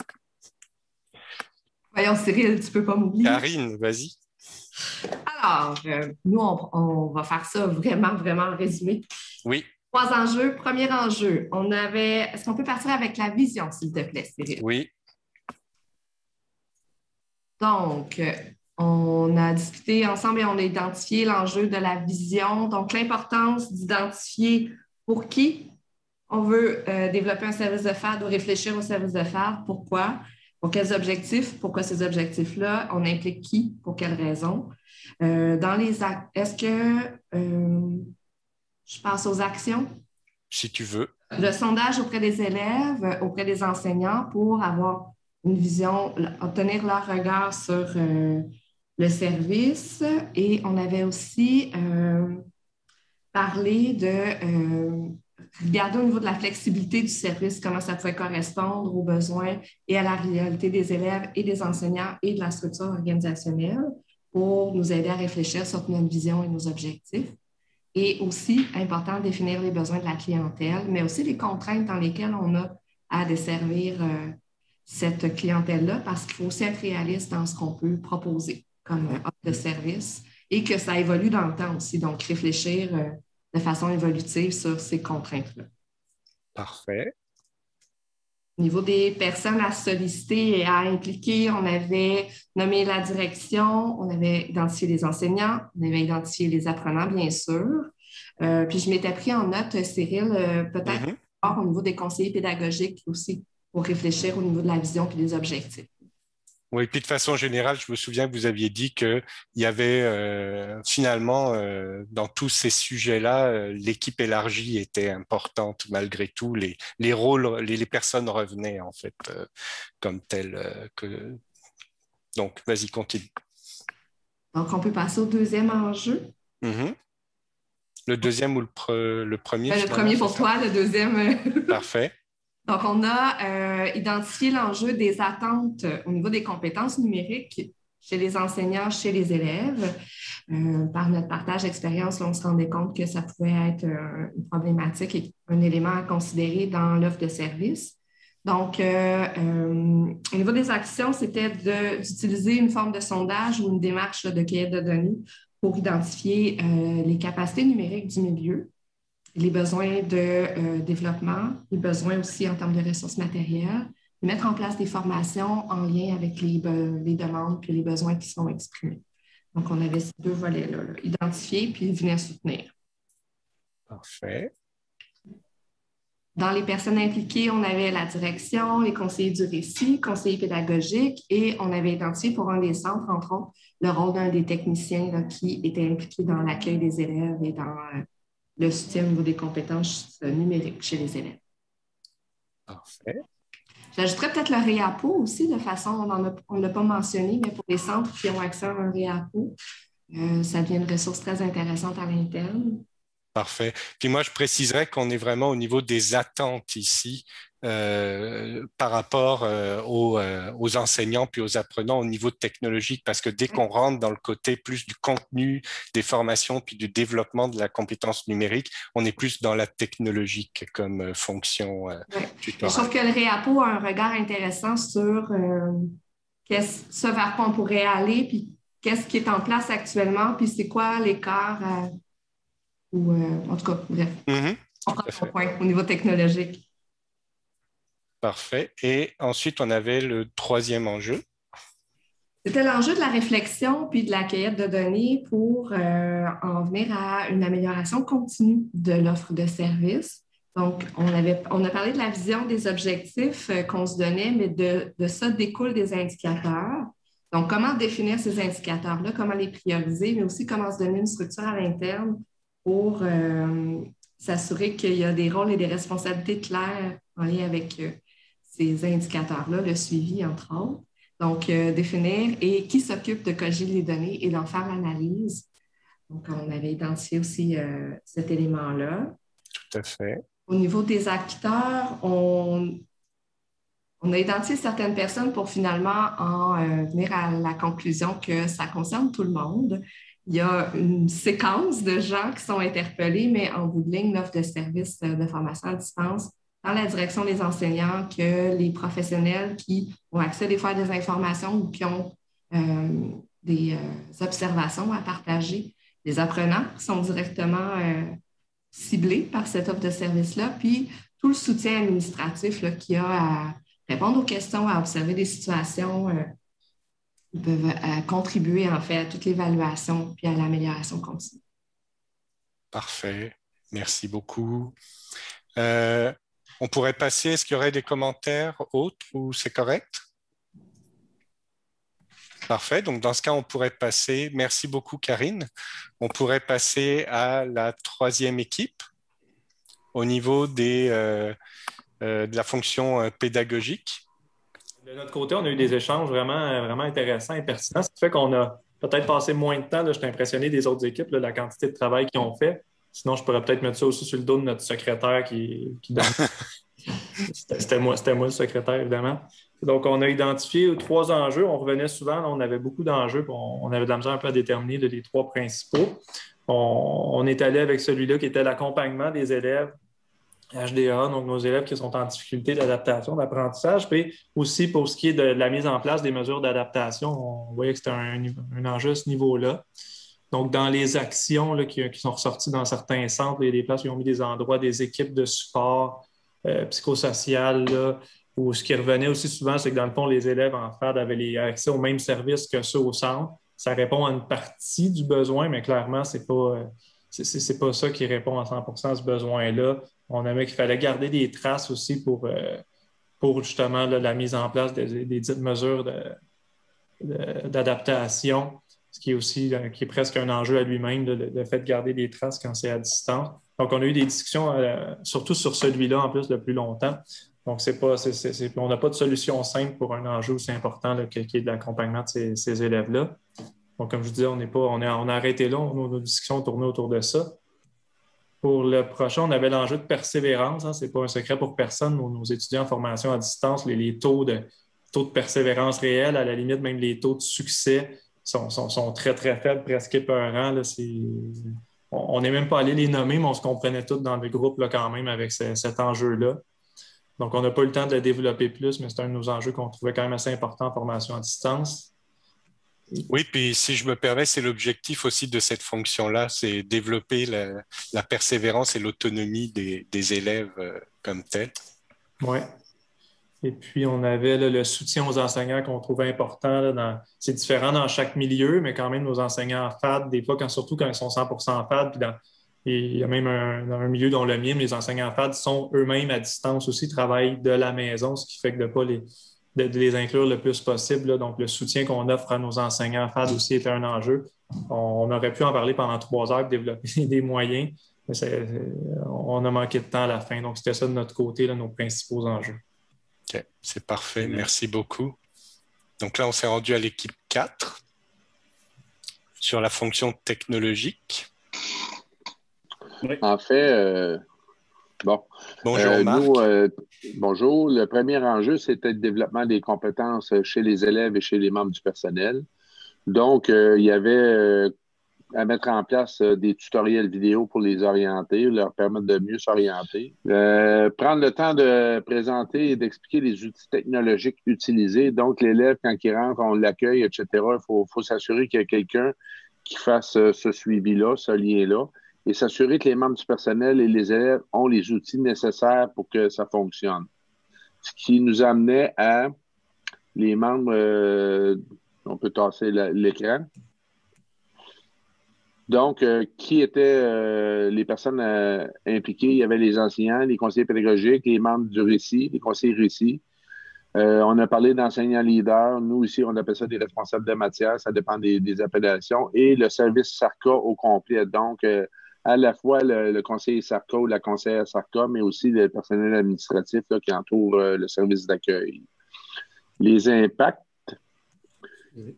Voyons, Cyril, tu ne peux pas m'oublier. Karine, vas-y. Alors, euh, nous, on, on va faire ça vraiment, vraiment en résumé. Oui. Trois enjeux. Premier enjeu, on avait... Est-ce qu'on peut partir avec la vision, s'il te plaît, Cyril? Oui. Donc, on a discuté ensemble et on a identifié l'enjeu de la vision. Donc, l'importance d'identifier pour qui on veut euh, développer un service de F A D ou réfléchir au service de F A D. Pourquoi? Pour quels objectifs? Pourquoi ces objectifs-là? On implique qui? Pour quelles raisons? Euh, dans les ac- Est-ce que euh, je passe aux actions? Si tu veux. Le sondage auprès des élèves, auprès des enseignants pour avoir une vision, obtenir leur regard sur euh, le service. Et on avait aussi euh, parlé de euh, regarder au niveau de la flexibilité du service, comment ça pourrait correspondre aux besoins et à la réalité des élèves et des enseignants et de la structure organisationnelle pour nous aider à réfléchir sur notre vision et nos objectifs. Et aussi, important, définir les besoins de la clientèle, mais aussi les contraintes dans lesquelles on a à desservir euh, cette clientèle-là, parce qu'il faut aussi être réaliste dans ce qu'on peut proposer comme offre de service et que ça évolue dans le temps aussi. Donc, réfléchir euh, de façon évolutive sur ces contraintes-là. Parfait. Au niveau des personnes à solliciter et à impliquer, on avait nommé la direction, on avait identifié les enseignants, on avait identifié les apprenants, bien sûr. Euh, puis je m'étais pris en note, Cyril, euh, peut-être mm-hmm. au niveau des conseillers pédagogiques aussi, pour réfléchir au niveau de la vision et des objectifs. Oui, puis de façon générale, je me souviens que vous aviez dit qu'il y avait euh, finalement, euh, dans tous ces sujets-là, euh, l'équipe élargie était importante malgré tout. Les, les rôles, les, les personnes revenaient en fait euh, comme telles. Euh, que... Donc, vas-y, continue. Donc, on peut passer au deuxième enjeu. Mm-hmm. Le deuxième ou le, pre... le premier? Le premier pour toi, le deuxième. Parfait. Donc, on a euh, identifié l'enjeu des attentes au niveau des compétences numériques chez les enseignants, chez les élèves. Euh, par notre partage d'expérience, on se rendait compte que ça pouvait être euh, une problématique et un élément à considérer dans l'offre de service. Donc, euh, euh, au niveau des actions, c'était de, d'utiliser une forme de sondage ou une démarche là, de cueillette de données pour identifier euh, les capacités numériques du milieu, les besoins de euh, développement, les besoins aussi en termes de ressources matérielles, et mettre en place des formations en lien avec les, be- les demandes puis les besoins qui sont exprimés. Donc, on avait ces deux volets-là, là, identifier puis venir soutenir. Parfait. Dans les personnes impliquées, on avait la direction, les conseillers du récit, conseillers pédagogiques, et on avait identifié pour un des centres, entre autres, le rôle d'un des techniciens là, qui était impliqué dans l'accueil des élèves et dans euh, le soutien au niveau des compétences euh, numériques chez les élèves. Parfait. J'ajouterais peut-être le REAPO aussi, de façon, on ne l'a pas mentionné, mais pour les centres qui ont accès à un REAPO, euh, ça devient une ressource très intéressante à l'interne. Parfait. Puis moi, je préciserais qu'on est vraiment au niveau des attentes ici euh, par rapport euh, aux, euh, aux enseignants puis aux apprenants au niveau technologique, parce que dès qu'on rentre dans le côté plus du contenu, des formations puis du développement de la compétence numérique, on est plus dans la technologique comme euh, fonction euh, oui. tutorale. Je trouve que le REAPO a un regard intéressant sur euh, qu'est-ce, ce vers quoi on pourrait aller, puis qu'est-ce qui est en place actuellement, puis c'est quoi l'écart euh, ou euh, en tout cas, bref, Mm-hmm. on prend son point au niveau technologique. Parfait. Et ensuite, on avait le troisième enjeu. C'était l'enjeu de la réflexion puis de la cueillette de données pour euh, en venir à une amélioration continue de l'offre de services. Donc, on, avait, on a parlé de la vision des objectifs euh, qu'on se donnait, mais de, de ça découlent des indicateurs. Donc, comment définir ces indicateurs-là, comment les prioriser, mais aussi comment se donner une structure à l'interne pour euh, s'assurer qu'il y a des rôles et des responsabilités claires en lien avec euh, ces indicateurs-là, le suivi, entre autres. Donc, euh, définir et qui s'occupe de corriger les données et d'en faire l'analyse. Donc, on avait identifié aussi euh, cet élément-là. Tout à fait. Au niveau des acteurs, on, on a identifié certaines personnes pour finalement en euh, venir à la conclusion que ça concerne tout le monde. Il y a une séquence de gens qui sont interpellés, mais en bout de ligne, l'offre de services de formation à distance dans la direction des enseignants, que les professionnels qui ont accès des fois à des informations ou qui ont euh, des euh, observations à partager, les apprenants qui sont directement euh, ciblés par cette offre de service-là, puis tout le soutien administratif là, qu'il y a à répondre aux questions, à observer des situations, euh, ils peuvent euh, contribuer en fait à toute l'évaluation puis à l'amélioration continue. Parfait. Merci beaucoup. Euh, on pourrait passer, est-ce qu'il y aurait des commentaires autres ou c'est correct? Parfait. Donc, dans ce cas, on pourrait passer, merci beaucoup Karine, on pourrait passer à la troisième équipe au niveau des, euh, euh, de la fonction euh, pédagogique. De notre côté, on a eu des échanges vraiment, vraiment intéressants et pertinents, ce qui fait qu'on a peut-être passé moins de temps. Là, je suis impressionné des autres équipes, là, la quantité de travail qu'ils ont fait. Sinon, je pourrais peut-être mettre ça aussi sur le dos de notre secrétaire qui, qui donne. C'était moi, c'était moi le secrétaire, évidemment. Donc, on a identifié trois enjeux. On revenait souvent, là, on avait beaucoup d'enjeux, puis on, on avait de la misère un peu à déterminer là, les trois principaux. On, on est allé avec celui-là qui était l'accompagnement des élèves H D A, donc nos élèves qui sont en difficulté d'adaptation, d'apprentissage, puis aussi pour ce qui est de la mise en place des mesures d'adaptation, on voyait que c'était un, un enjeu à ce niveau-là. Donc, dans les actions là, qui, qui sont ressorties dans certains centres, il y a des places où ils ont mis des endroits, des équipes de support euh, psychosocial, là, où ce qui revenait aussi souvent, c'est que dans le fond, les élèves en F A D avaient les, accès aux mêmes services que ceux au centre. Ça répond à une partie du besoin, mais clairement, ce n'est pas, c'est, c'est pas ça qui répond à cent pour cent à ce besoin-là. On aimait qu'il fallait garder des traces aussi pour, euh, pour justement là, la mise en place des, des dites mesures de, de, d'adaptation, ce qui est aussi qui est presque un enjeu à lui-même, le, le fait de garder des traces quand c'est à distance. Donc, on a eu des discussions, euh, surtout sur celui-là, en plus, le plus longtemps. Donc, c'est pas, c'est, c'est, c'est, on n'a pas de solution simple pour un enjeu aussi important là, qui est de l'accompagnement de ces, ces élèves-là. Donc, comme je vous disais, on, n'est pas, on, est, on a arrêté là, nos, nos discussions tournaient autour de ça. Pour le prochain, on avait l'enjeu de persévérance. Hein, ce n'est pas un secret pour personne. Nos, nos étudiants en formation à distance, les, les taux, de, taux de persévérance réels, à la limite, même les taux de succès sont, sont, sont très, très faibles, presque épeurants. Là, c'est, on n'est même pas allé les nommer, mais on se comprenait tous dans le groupe là, quand même avec ce, cet enjeu-là. Donc, on n'a pas eu le temps de le développer plus, mais c'est un de nos enjeux qu'on trouvait quand même assez important en formation à distance. Oui, puis si je me permets, c'est l'objectif aussi de cette fonction-là, c'est développer la, la persévérance et l'autonomie des, des élèves euh, comme tels. Oui. Et puis, on avait là, le soutien aux enseignants qu'on trouvait important. Là, dans... C'est différent dans chaque milieu, mais quand même, nos enseignants en F A D, des fois, quand, surtout quand ils sont cent pour cent en F A D, puis dans... il y a même un, dans un milieu dont le mien, les enseignants en F A D sont eux-mêmes à distance aussi, travaillent de la maison, ce qui fait que de ne pas les, de, de les inclure le plus possible. Là. Donc, le soutien qu'on offre à nos enseignants en F A D aussi était un enjeu. On, on aurait pu en parler pendant trois heures, développer des moyens, mais c'est, on a manqué de temps à la fin. Donc, c'était ça de notre côté, là, nos principaux enjeux. OK, c'est parfait. Merci beaucoup. Donc là, on s'est rendu à l'équipe quatre sur la fonction technologique. Oui. En fait, euh, bon. Bonjour, euh, Marc. Nous, euh, bonjour. Le premier enjeu, c'était le développement des compétences chez les élèves et chez les membres du personnel. Donc, euh, il y avait euh, à mettre en place euh, des tutoriels vidéo pour les orienter, leur permettre de mieux s'orienter. Euh, prendre le temps de présenter et d'expliquer les outils technologiques utilisés. Donc, l'élève, quand il rentre, on l'accueille, et cetera. Il faut, faut s'assurer qu'il y a quelqu'un qui fasse euh, ce suivi-là, ce lien-là, et s'assurer que les membres du personnel et les élèves ont les outils nécessaires pour que ça fonctionne. Ce qui nous amenait à les membres, euh, on peut tasser l'écran. Donc, euh, qui étaient euh, les personnes euh, impliquées? Il y avait les enseignants, les conseillers pédagogiques, les membres du récit, les conseillers récit. Euh, on a parlé d'enseignants leaders. Nous, ici, on appelle ça des responsables de matière. Ça dépend des, des appellations. Et le service SARCA au complet. Donc, euh, à la fois le, le conseiller SARCA ou la conseillère SARCA, mais aussi le personnel administratif là, qui entoure euh, le service d'accueil. Les impacts. Oui.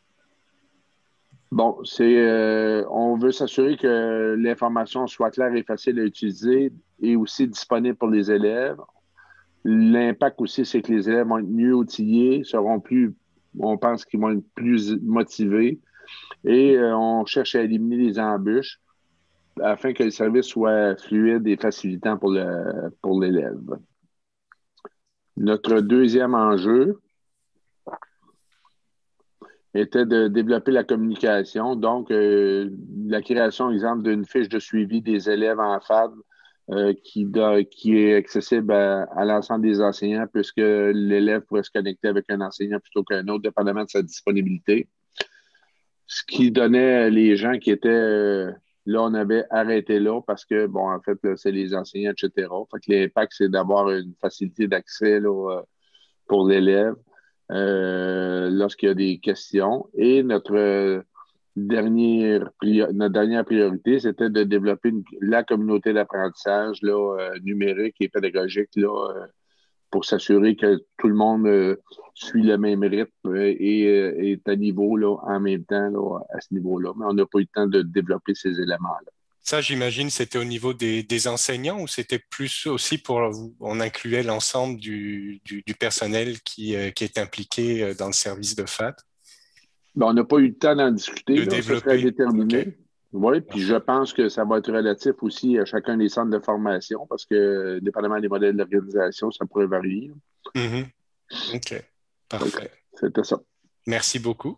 Bon, c'est euh, on veut s'assurer que l'information soit claire et facile à utiliser et aussi disponible pour les élèves. L'impact aussi, c'est que les élèves vont être mieux outillés, seront plus, on pense qu'ils vont être plus motivés et euh, on cherche à éliminer les embûches afin que le service soit fluide et facilitant pour le, pour l'élève. Notre deuxième enjeu était de développer la communication. Donc, euh, la création, exemple, d'une fiche de suivi des élèves en F A D euh, qui, de, qui est accessible à, à l'ensemble des enseignants puisque l'élève pourrait se connecter avec un enseignant plutôt qu'un autre, dépendamment de sa disponibilité. Ce qui donnait les gens qui étaient... Euh, là, on avait arrêté là parce que, bon, en fait, là, c'est les enseignants, et cetera. Fait que l'impact, c'est d'avoir une facilité d'accès là, pour l'élève. Euh, lorsqu'il y a des questions. Et notre, euh, dernière, notre dernière priorité, c'était de développer une, la communauté d'apprentissage là, euh, numérique et pédagogique là, euh, pour s'assurer que tout le monde euh, suit le même rythme et euh, est à niveau là, en même temps là, à ce niveau-là. Mais on n'a pas eu le temps de développer ces éléments-là. Ça, j'imagine, c'était au niveau des, des enseignants ou c'était plus aussi pour, on incluait l'ensemble du, du, du personnel qui, euh, qui est impliqué dans le service de F A D? Ben, on n'a pas eu le temps d'en discuter, de là, développer. Ça serait déterminé. Okay. Oui, puis je pense que ça va être relatif aussi à chacun des centres de formation parce que, dépendamment des modèles d'organisation, ça pourrait varier. Mm-hmm. OK, parfait. C'était ça. Merci beaucoup.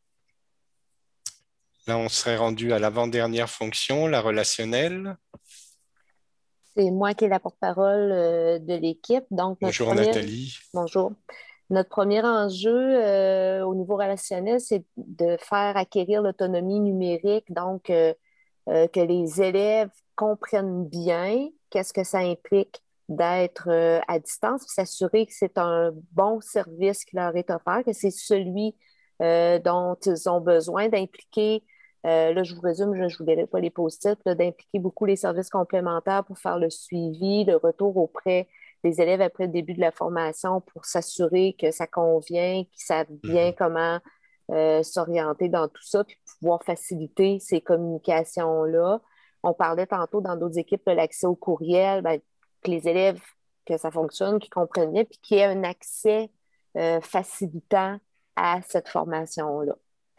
Là, on serait rendu à l'avant-dernière fonction, la relationnelle. C'est moi qui est la porte-parole euh, de l'équipe. Donc, Bonjour premier... Nathalie. Bonjour. Notre premier enjeu euh, au niveau relationnel, c'est de faire acquérir l'autonomie numérique, donc euh, euh, que les élèves comprennent bien qu'est-ce que ça implique d'être euh, à distance, puis s'assurer que c'est un bon service qui leur est offert, que c'est celui euh, dont ils ont besoin, d'impliquer, euh, là je vous résume, je ne vous dirai pas les post-it, d'impliquer beaucoup les services complémentaires pour faire le suivi, le retour auprès des élèves après le début de la formation pour s'assurer que ça convient, qu'ils savent bien mmh. comment euh, s'orienter dans tout ça, puis pouvoir faciliter ces communications-là. On parlait tantôt dans d'autres équipes de l'accès au courriel, ben, que les élèves, que ça fonctionne, qu'ils comprennent bien, puis qu'il y ait un accès euh, facilitant à cette formation-là.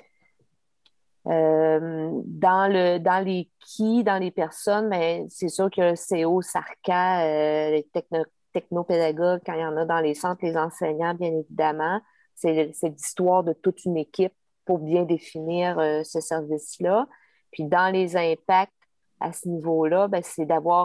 Euh, dans, le, dans les qui, dans les personnes, ben, c'est sûr que le C O, SARCA, euh, les techno, technopédagogues, quand il y en a dans les centres, les enseignants, bien évidemment, c'est, c'est l'histoire de toute une équipe pour bien définir euh, ce service-là. Puis dans les impacts à ce niveau-là, ben, c'est d'avoir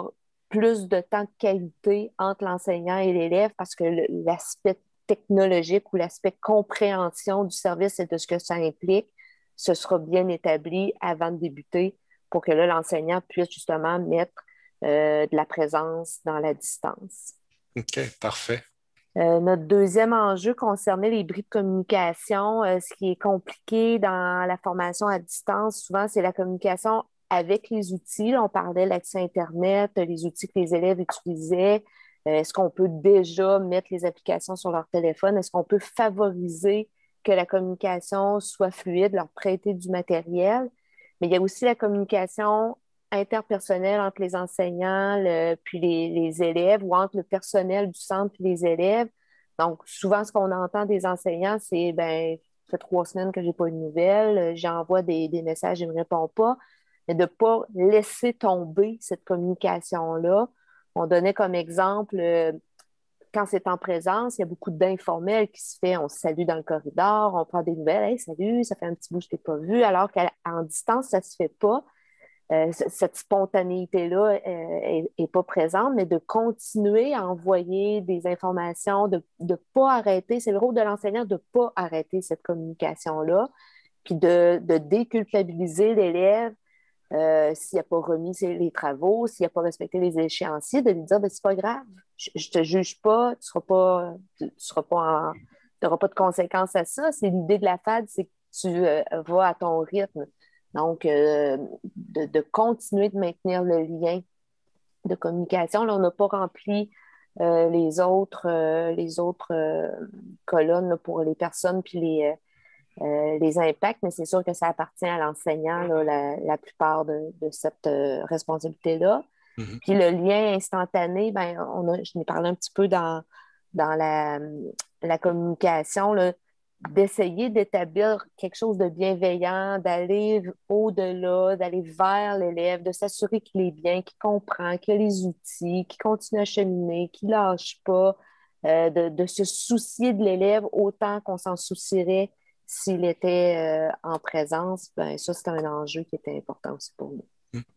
plus de temps de qualité entre l'enseignant et l'élève parce que l'aspect technologique ou l'aspect compréhension du service et de ce que ça implique, ce sera bien établi avant de débuter pour que là, l'enseignant puisse justement mettre euh, de la présence dans la distance. OK, parfait. Euh, notre deuxième enjeu concernait les bris de communication. Euh, ce qui est compliqué dans la formation à distance, souvent, c'est la communication avec les outils. Là, on parlait de l'accès Internet, les outils que les élèves utilisaient. Euh, est-ce qu'on peut déjà mettre les applications sur leur téléphone? Est-ce qu'on peut favoriser que la communication soit fluide, leur prêter du matériel? Mais il y a aussi la communication interpersonnelle entre les enseignants le, puis les, les élèves ou entre le personnel du centre et les élèves. Donc, souvent, ce qu'on entend des enseignants, c'est « ben, ça fait trois semaines que je n'ai pas eu de nouvelles, j'envoie des, des messages, ils ne me répondent pas ». Mais de ne pas laisser tomber cette communication-là. On donnait comme exemple, euh, quand c'est en présence, il y a beaucoup d'informels qui se fait, on se salue dans le corridor, on prend des nouvelles, « Hey, salut, ça fait un petit bout que je ne t'ai pas vu », alors qu'en distance, ça ne se fait pas. Euh, cette spontanéité-là n'est euh, pas présente, mais de continuer à envoyer des informations, de ne pas arrêter, c'est le rôle de l'enseignant de ne pas arrêter cette communication-là, puis de, de déculpabiliser l'élève euh, s'il n'a pas remis ses, les travaux, s'il n'a pas respecté les échéanciers, de lui dire ben, « c'est pas grave, je ne te juge pas, tu seras pas, tu seras pas en, n'auras pas de conséquences à ça. » C'est l'idée de la F A D, c'est que tu euh, vas à ton rythme. Donc, euh, de, de continuer de maintenir le lien de communication. Là, on n'a pas rempli euh, les autres, euh, les autres euh, colonnes là, pour les personnes puis les, euh, les impacts, mais c'est sûr que ça appartient à l'enseignant, là, la, la plupart de, de cette euh, responsabilité-là. Mm-hmm. Puis le lien instantané, ben, on a, je n'ai parlé un petit peu dans, dans la, la communication, là, d'essayer d'établir quelque chose de bienveillant, d'aller au-delà, d'aller vers l'élève, de s'assurer qu'il est bien, qu'il comprend, qu'il a les outils, qu'il continue à cheminer, qu'il ne lâche pas, euh, de, de se soucier de l'élève autant qu'on s'en soucierait s'il était euh, en présence. Ben, ça, c'est un enjeu qui était important aussi pour nous.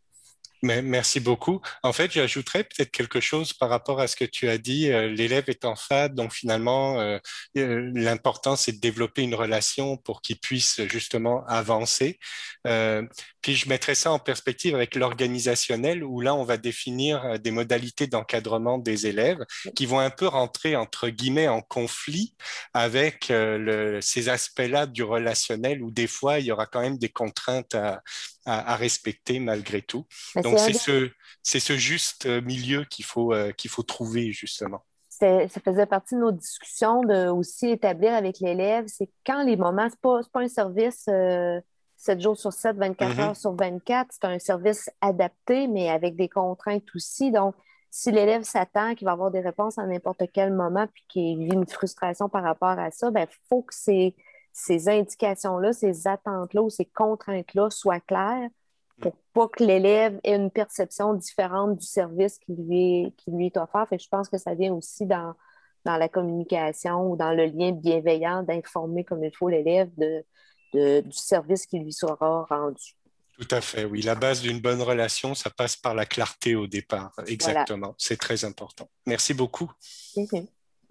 Mais merci beaucoup. En fait, j'ajouterais peut-être quelque chose par rapport à ce que tu as dit. Euh, l'élève est en F A D, donc finalement, euh, euh, l'important, c'est de développer une relation pour qu'il puisse justement avancer. Euh, puis, je mettrais ça en perspective avec l'organisationnel, où là, on va définir des modalités d'encadrement des élèves qui vont un peu rentrer, entre guillemets, en conflit avec euh, le, ces aspects-là du relationnel, où des fois, il y aura quand même des contraintes à, à, à respecter malgré tout. Mais Donc, c'est ce, c'est ce juste milieu qu'il faut, euh, qu'il faut trouver, justement. Ça faisait partie de nos discussions de aussi établir avec l'élève, c'est quand les moments, ce n'est pas, pas un service euh, sept jours sur sept, vingt-quatre mm-hmm. heures sur vingt-quatre, c'est un service adapté, mais avec des contraintes aussi. Donc, si l'élève s'attend qu'il va avoir des réponses à n'importe quel moment puis qu'il vit une frustration par rapport à ça, il faut que ces, ces indications-là, ces attentes-là ou ces contraintes-là soient claires pour pas que l'élève ait une perception différente du service qui lui est, qui lui est offert. Fait que je pense que ça vient aussi dans, dans la communication ou dans le lien bienveillant d'informer comme il faut l'élève de, de, du service qui lui sera rendu. Tout à fait, oui. La base d'une bonne relation, ça passe par la clarté au départ. Exactement. Voilà. C'est très important. Merci beaucoup. Mm-hmm.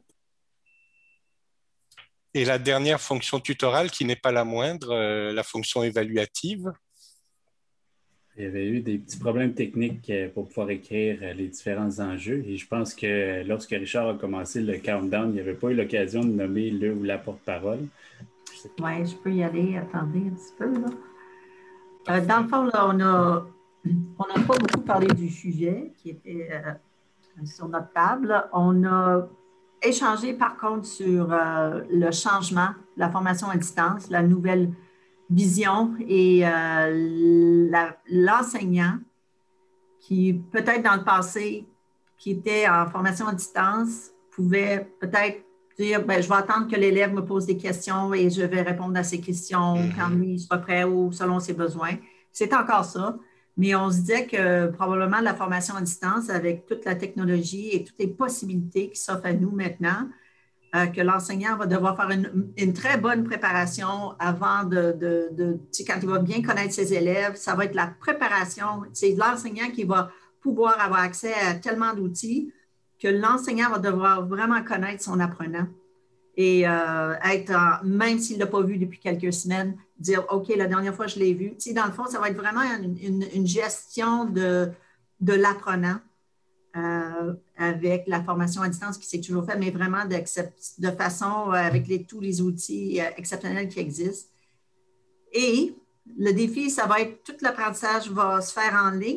Et la dernière fonction tutorale, qui n'est pas la moindre, euh, la fonction évaluative. Il y avait eu des petits problèmes techniques pour pouvoir écrire les différents enjeux. Et je pense que lorsque Richard a commencé le countdown, il n'y avait pas eu l'occasion de nommer le ou la porte-parole. Oui, je peux y aller. Attendez un petit peu. Là. Euh, dans le fond, là, on a on n'a pas beaucoup parlé du sujet qui était euh, sur notre table. On a échangé, par contre, sur euh, le changement, la formation à distance, la nouvelle vision et euh, la, l'enseignant qui, peut-être dans le passé, qui était en formation à distance, pouvait peut-être dire, ben, je vais attendre que l'élève me pose des questions et je vais répondre à ses questions mm-hmm. quand lui sera prêt ou selon ses besoins. C'est encore ça, mais on se disait que probablement la formation à distance, avec toute la technologie et toutes les possibilités qui s'offrent à nous maintenant, Euh, que l'enseignant va devoir faire une, une très bonne préparation avant de, de, de tu sais, quand il va bien connaître ses élèves, ça va être la préparation. C'est l'enseignant qui va pouvoir avoir accès à tellement d'outils que l'enseignant va devoir vraiment connaître son apprenant et euh, être, en, même s'il ne l'a pas vu depuis quelques semaines, dire, OK, la dernière fois, je l'ai vu. Tu sais, dans le fond, ça va être vraiment une, une, une gestion de, de l'apprenant euh, avec la formation à distance qui s'est toujours faite, mais vraiment de façon, euh, avec les, tous les outils euh, exceptionnels qui existent. Et le défi, ça va être, tout l'apprentissage va se faire en ligne,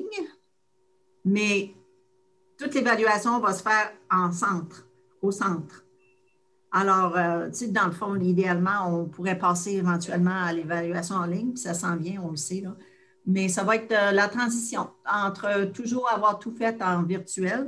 mais toute l'évaluation va se faire en centre, au centre. Alors, euh, tu sais, dans le fond, idéalement, on pourrait passer éventuellement à l'évaluation en ligne, puis ça s'en vient, on le sait, là. Mais ça va être euh, la transition entre toujours avoir tout fait en virtuel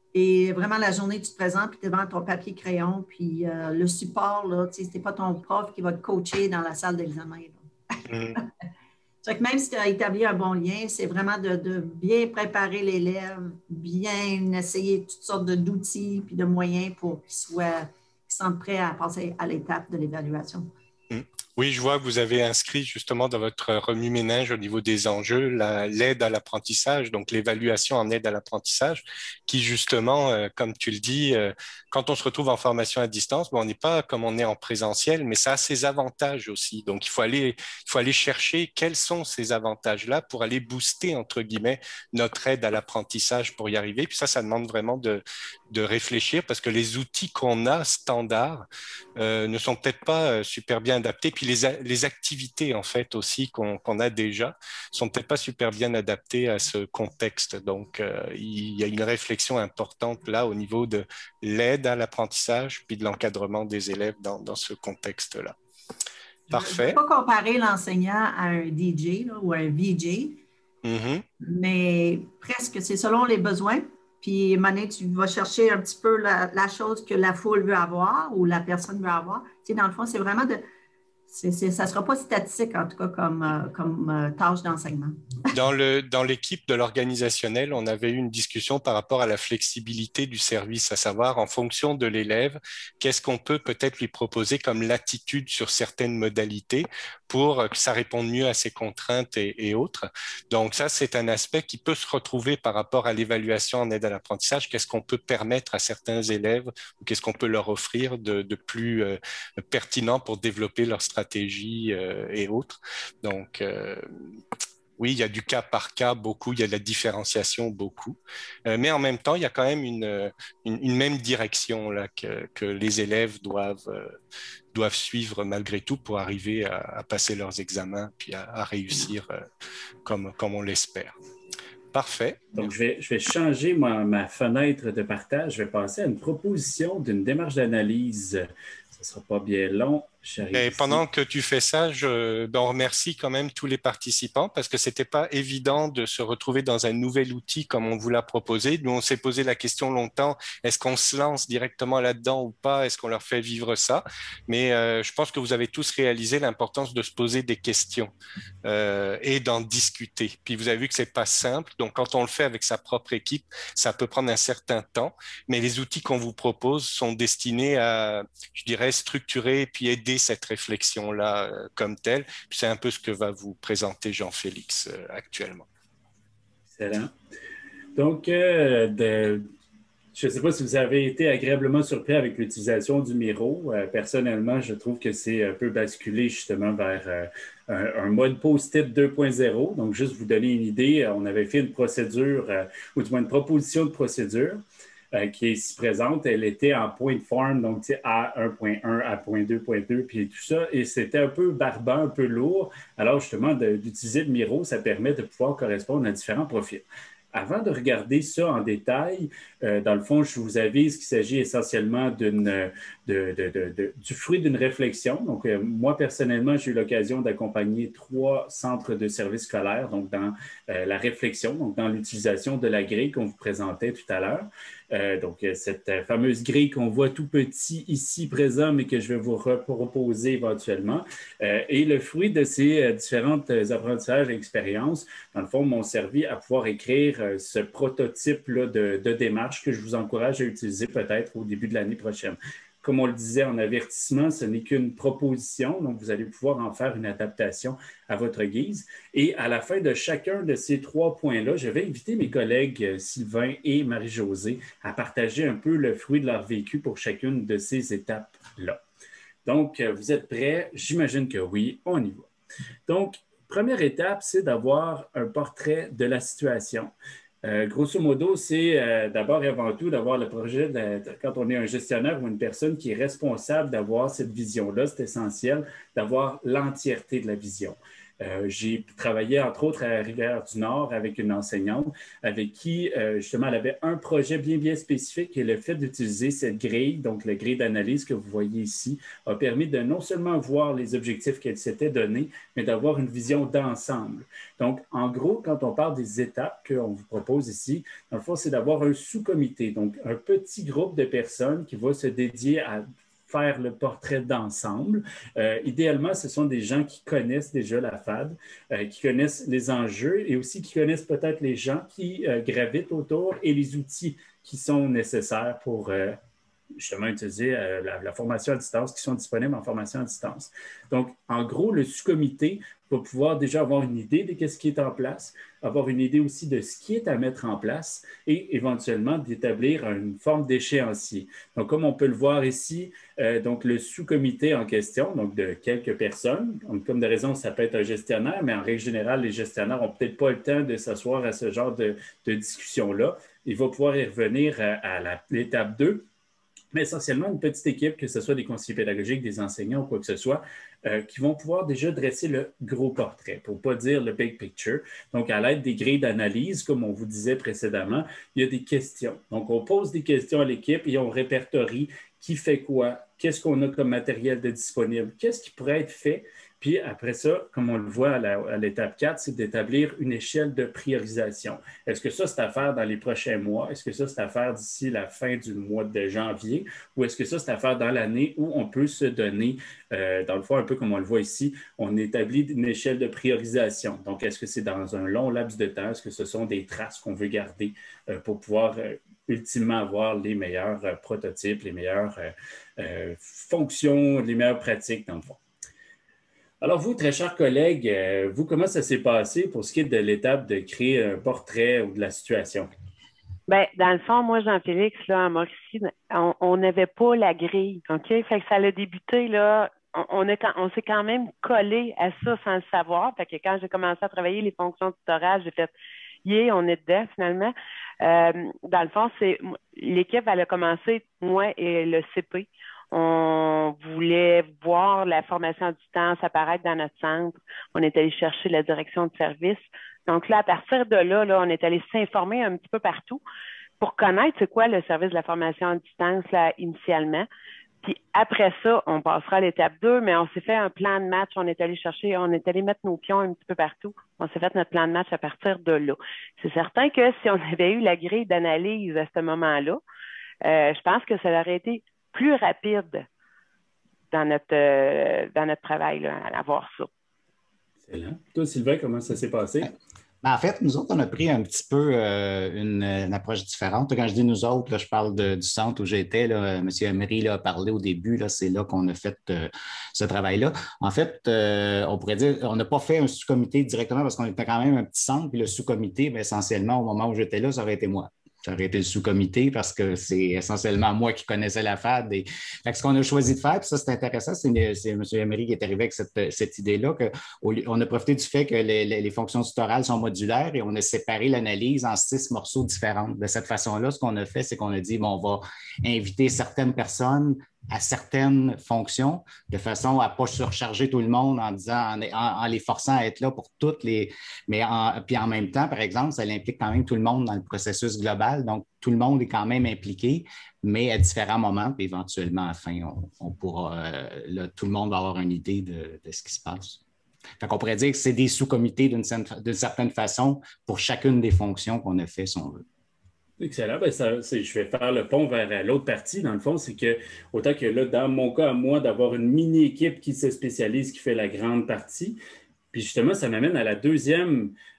et vraiment la journée tu te présentes, puis devant ton papier crayon, puis euh, le support, là, tu sais, c'est pas ton prof qui va te coacher dans la salle d'examen. Mm. Donc, même si tu as établi un bon lien, c'est vraiment de, de bien préparer l'élève, bien essayer toutes sortes d'outils puis de moyens pour qu'il soit, qu'il sente prêt à passer à l'étape de l'évaluation. Oui, je vois que vous avez inscrit justement dans votre remue-ménage au niveau des enjeux l'aide à l'apprentissage, donc l'évaluation en aide à l'apprentissage, qui justement, euh, comme tu le dis, euh, quand on se retrouve en formation à distance, bon, on n'est pas comme on est en présentiel, mais ça a ses avantages aussi. Donc, il faut aller, il faut aller chercher quels sont ces avantages-là pour aller booster, entre guillemets, notre aide à l'apprentissage pour y arriver. Puis ça, ça demande vraiment de, de réfléchir parce que les outils qu'on a standards euh, ne sont peut-être pas super bien adaptés. Puis les, les activités, en fait, aussi qu'on qu'on a déjà sont peut-être pas super bien adaptées à ce contexte. Donc, euh, il y a une réflexion importante là au niveau de l'aide à l'apprentissage puis de l'encadrement des élèves dans, dans ce contexte-là. Parfait. Je ne vais pas comparer l'enseignant à un D J là, ou un V J, mm-hmm. mais presque, c'est selon les besoins. Puis, Mané, tu vas chercher un petit peu la, la chose que la foule veut avoir ou la personne veut avoir. Tu sais, dans le fond, c'est vraiment de... C'est, c'est, ça ne sera pas statistique, en tout cas, comme, euh, comme euh, tâche d'enseignement. Dans, le, dans l'équipe de l'organisationnel, on avait eu une discussion par rapport à la flexibilité du service, à savoir, en fonction de l'élève, qu'est-ce qu'on peut peut-être lui proposer comme latitude sur certaines modalités pour que ça réponde mieux à ses contraintes et, et autres. Donc ça, c'est un aspect qui peut se retrouver par rapport à l'évaluation en aide à l'apprentissage. Qu'est-ce qu'on peut permettre à certains élèves ou qu'est-ce qu'on peut leur offrir de, de plus euh, pertinent pour développer leur stratégie euh, et autres. Donc, euh, oui, il y a du cas par cas beaucoup, il y a de la différenciation beaucoup, euh, mais en même temps, il y a quand même une, une, une même direction là, que, que les élèves doivent, euh, doivent suivre malgré tout pour arriver à, à passer leurs examens puis à, à réussir euh, comme, comme on l'espère. Parfait. Donc, je vais, je vais changer ma, ma fenêtre de partage. Je vais passer à une proposition d'une démarche d'analyse. Ce ne sera pas bien long. Et pendant que tu fais ça, je ben, on remercie quand même tous les participants parce que ce n'était pas évident de se retrouver dans un nouvel outil comme on vous l'a proposé. Nous, on s'est posé la question longtemps, est-ce qu'on se lance directement là-dedans ou pas? Est-ce qu'on leur fait vivre ça? Mais euh, je pense que vous avez tous réalisé l'importance de se poser des questions euh, et d'en discuter. Puis vous avez vu que ce n'est pas simple. Donc, quand on le fait avec sa propre équipe, ça peut prendre un certain temps. Mais les outils qu'on vous propose sont destinés à, je dirais, structurer et puis aider cette réflexion-là euh, comme telle. Puis c'est un peu ce que va vous présenter Jean-Félix euh, actuellement. Excellent. Donc, euh, de, je ne sais pas si vous avez été agréablement surpris avec l'utilisation du Miro. Euh, personnellement, je trouve que c'est un peu basculé justement vers euh, un, un mode post-it deux point zéro. Donc, juste vous donner une idée, on avait fait une procédure, euh, ou du moins une proposition de procédure. Euh, qui est ici présente, elle était en point de forme, donc A un point un, A deux point deux, puis tout ça, et c'était un peu barbant, un peu lourd. Alors justement, de, d'utiliser le Miro, ça permet de pouvoir correspondre à différents profils. Avant de regarder ça en détail, euh, dans le fond, je vous avise qu'il s'agit essentiellement d'une, de, de, de, de, du fruit d'une réflexion. Donc, euh, moi, personnellement, j'ai eu l'occasion d'accompagner trois centres de services scolaires, donc dans euh, la réflexion, donc dans l'utilisation de la grille qu'on vous présentait tout à l'heure. Euh, donc, cette fameuse grille qu'on voit tout petit ici présent, mais que je vais vous reproposer éventuellement. Euh, et le fruit de ces euh, différentes apprentissages et expériences, dans le fond, m'ont servi à pouvoir écrire euh, ce prototype-là de, de démarche que je vous encourage à utiliser peut-être au début de l'année prochaine. comme on le disait en avertissement, ce n'est qu'une proposition, donc vous allez pouvoir en faire une adaptation à votre guise. Et à la fin de chacun de ces trois points-là, je vais inviter mes collègues Sylvain et Marie-Josée à partager un peu le fruit de leur vécu pour chacune de ces étapes-là. Donc, vous êtes prêts? J'imagine que oui, on y va. Donc, première étape, c'est d'avoir un portrait de la situation. Euh, grosso modo, c'est euh, d'abord et avant tout d'avoir le projet, de, de, quand on est un gestionnaire ou une personne qui est responsable d'avoir cette vision-là, c'est essentiel d'avoir l'entièreté de la vision. Euh, j'ai travaillé, entre autres, à Rivière-du-Nord avec une enseignante avec qui, euh, justement, elle avait un projet bien, bien spécifique et le fait d'utiliser cette grille, donc la grille d'analyse que vous voyez ici, a permis de non seulement voir les objectifs qu'elle s'était donnés, mais d'avoir une vision d'ensemble. Donc, en gros, quand on parle des étapes qu'on vous propose ici, dans le fond, c'est d'avoir un sous-comité, donc un petit groupe de personnes qui va se dédier à faire le portrait d'ensemble. Euh, idéalement, ce sont des gens qui connaissent déjà la F A D, euh, qui connaissent les enjeux et aussi qui connaissent peut-être les gens qui euh, gravitent autour et les outils qui sont nécessaires pour euh, justement utiliser euh, la, la formation à distance, qui sont disponibles en formation à distance. Donc, en gros, le sous-comité va pouvoir déjà avoir une idée de ce qui est en place, avoir une idée aussi de ce qui est à mettre en place et éventuellement d'établir une forme d'échéancier. Donc, comme on peut le voir ici, euh, donc le sous-comité en question, donc de quelques personnes, comme de raison, ça peut être un gestionnaire, mais en règle générale, les gestionnaires n'ont peut-être pas le temps de s'asseoir à ce genre de, de discussion-là. Il va pouvoir y revenir à, à l'étape deux, mais essentiellement une petite équipe, que ce soit des conseillers pédagogiques, des enseignants ou quoi que ce soit, euh, qui vont pouvoir déjà dresser le gros portrait, pour ne pas dire le big picture. Donc, à l'aide des grilles d'analyse, comme on vous disait précédemment, il y a des questions. Donc, on pose des questions à l'équipe et on répertorie qui fait quoi, qu'est-ce qu'on a comme matériel de disponible, qu'est-ce qui pourrait être fait. Puis après ça, comme on le voit à l'étape quatre, c'est d'établir une échelle de priorisation. Est-ce que ça, c'est à faire dans les prochains mois? Est-ce que ça, c'est à faire d'ici la fin du mois de janvier? Ou est-ce que ça, c'est à faire dans l'année où on peut se donner, euh, dans le fond, un peu comme on le voit ici, on établit une échelle de priorisation. Donc, est-ce que c'est dans un long laps de temps? Est-ce que ce sont des traces qu'on veut garder euh, pour pouvoir euh, ultimement avoir les meilleurs euh, prototypes, les meilleures euh, euh, fonctions, les meilleures pratiques, dans le fond? Alors vous, très chers collègues, euh, vous, comment ça s'est passé pour ce qui est de l'étape de créer un portrait ou de la situation? Bien, dans le fond, moi, Jean-Félix, là, en Mauricie, on n'avait pas la grille, OK? Fait que ça a débuté, là, on, on, est, on s'est quand même collé à ça sans le savoir. Fait que quand j'ai commencé à travailler les fonctions tutorales, j'ai fait « yeah, on est dedans, finalement ». Euh, dans le fond, c'est l'équipe, elle a commencé, moi et le C P. On voulait voir la formation à distance apparaître dans notre centre. On est allé chercher la direction de service. Donc là, à partir de là, là on est allé s'informer un petit peu partout pour connaître c'est quoi le service de la formation à distance là, initialement. Puis après ça, on passera à l'étape deux, mais on s'est fait un plan de match. On est allé chercher, on est allé mettre nos pions un petit peu partout. On s'est fait notre plan de match à partir de là. C'est certain que si on avait eu la grille d'analyse à ce moment-là, euh, je pense que ça aurait été plus rapide dans notre, euh, dans notre travail, là, à avoir ça. Excellent. Toi, Sylvain, comment ça s'est passé? Ben, en fait, nous autres, on a pris un petit peu euh, une, une approche différente. Quand je dis nous autres, là, je parle de, du centre où j'étais. M. Emery là, a parlé au début. C'est là qu'on a fait euh, ce travail-là. En fait, euh, on pourrait dire on n'a pas fait un sous-comité directement parce qu'on était quand même un petit centre. Puis le sous-comité, ben, essentiellement, au moment où j'étais là, ça aurait été moi. Ça aurait été le sous-comité parce que c'est essentiellement moi qui connaissais la F A D. Et... Fait que ce qu'on a choisi de faire, puis ça, c'est intéressant, c'est M. Emery qui est arrivé avec cette, cette idée-là, qu'on a profité du fait que les, les, les fonctions tutorales sont modulaires et on a séparé l'analyse en six morceaux différents. De cette façon-là, ce qu'on a fait, c'est qu'on a dit, bon, on va inviter certaines personnes à certaines fonctions, de façon à ne pas surcharger tout le monde en disant, en, en, en les forçant à être là pour toutes les... Mais en, puis en même temps, par exemple, ça implique quand même tout le monde dans le processus global, donc tout le monde est quand même impliqué, mais à différents moments, puis éventuellement, à la fin, on, on pourra... Euh, là, tout le monde va avoir une idée de, de ce qui se passe. Fait qu'on pourrait dire que c'est des sous-comités d'une certaine façon pour chacune des fonctions qu'on a fait, si on veut. Excellent. Ben ça, je vais faire le pont vers l'autre partie. Dans le fond, c'est que autant que là, dans mon cas, à moi, d'avoir une mini-équipe qui se spécialise, qui fait la grande partie. Puis justement, ça m'amène à la deuxième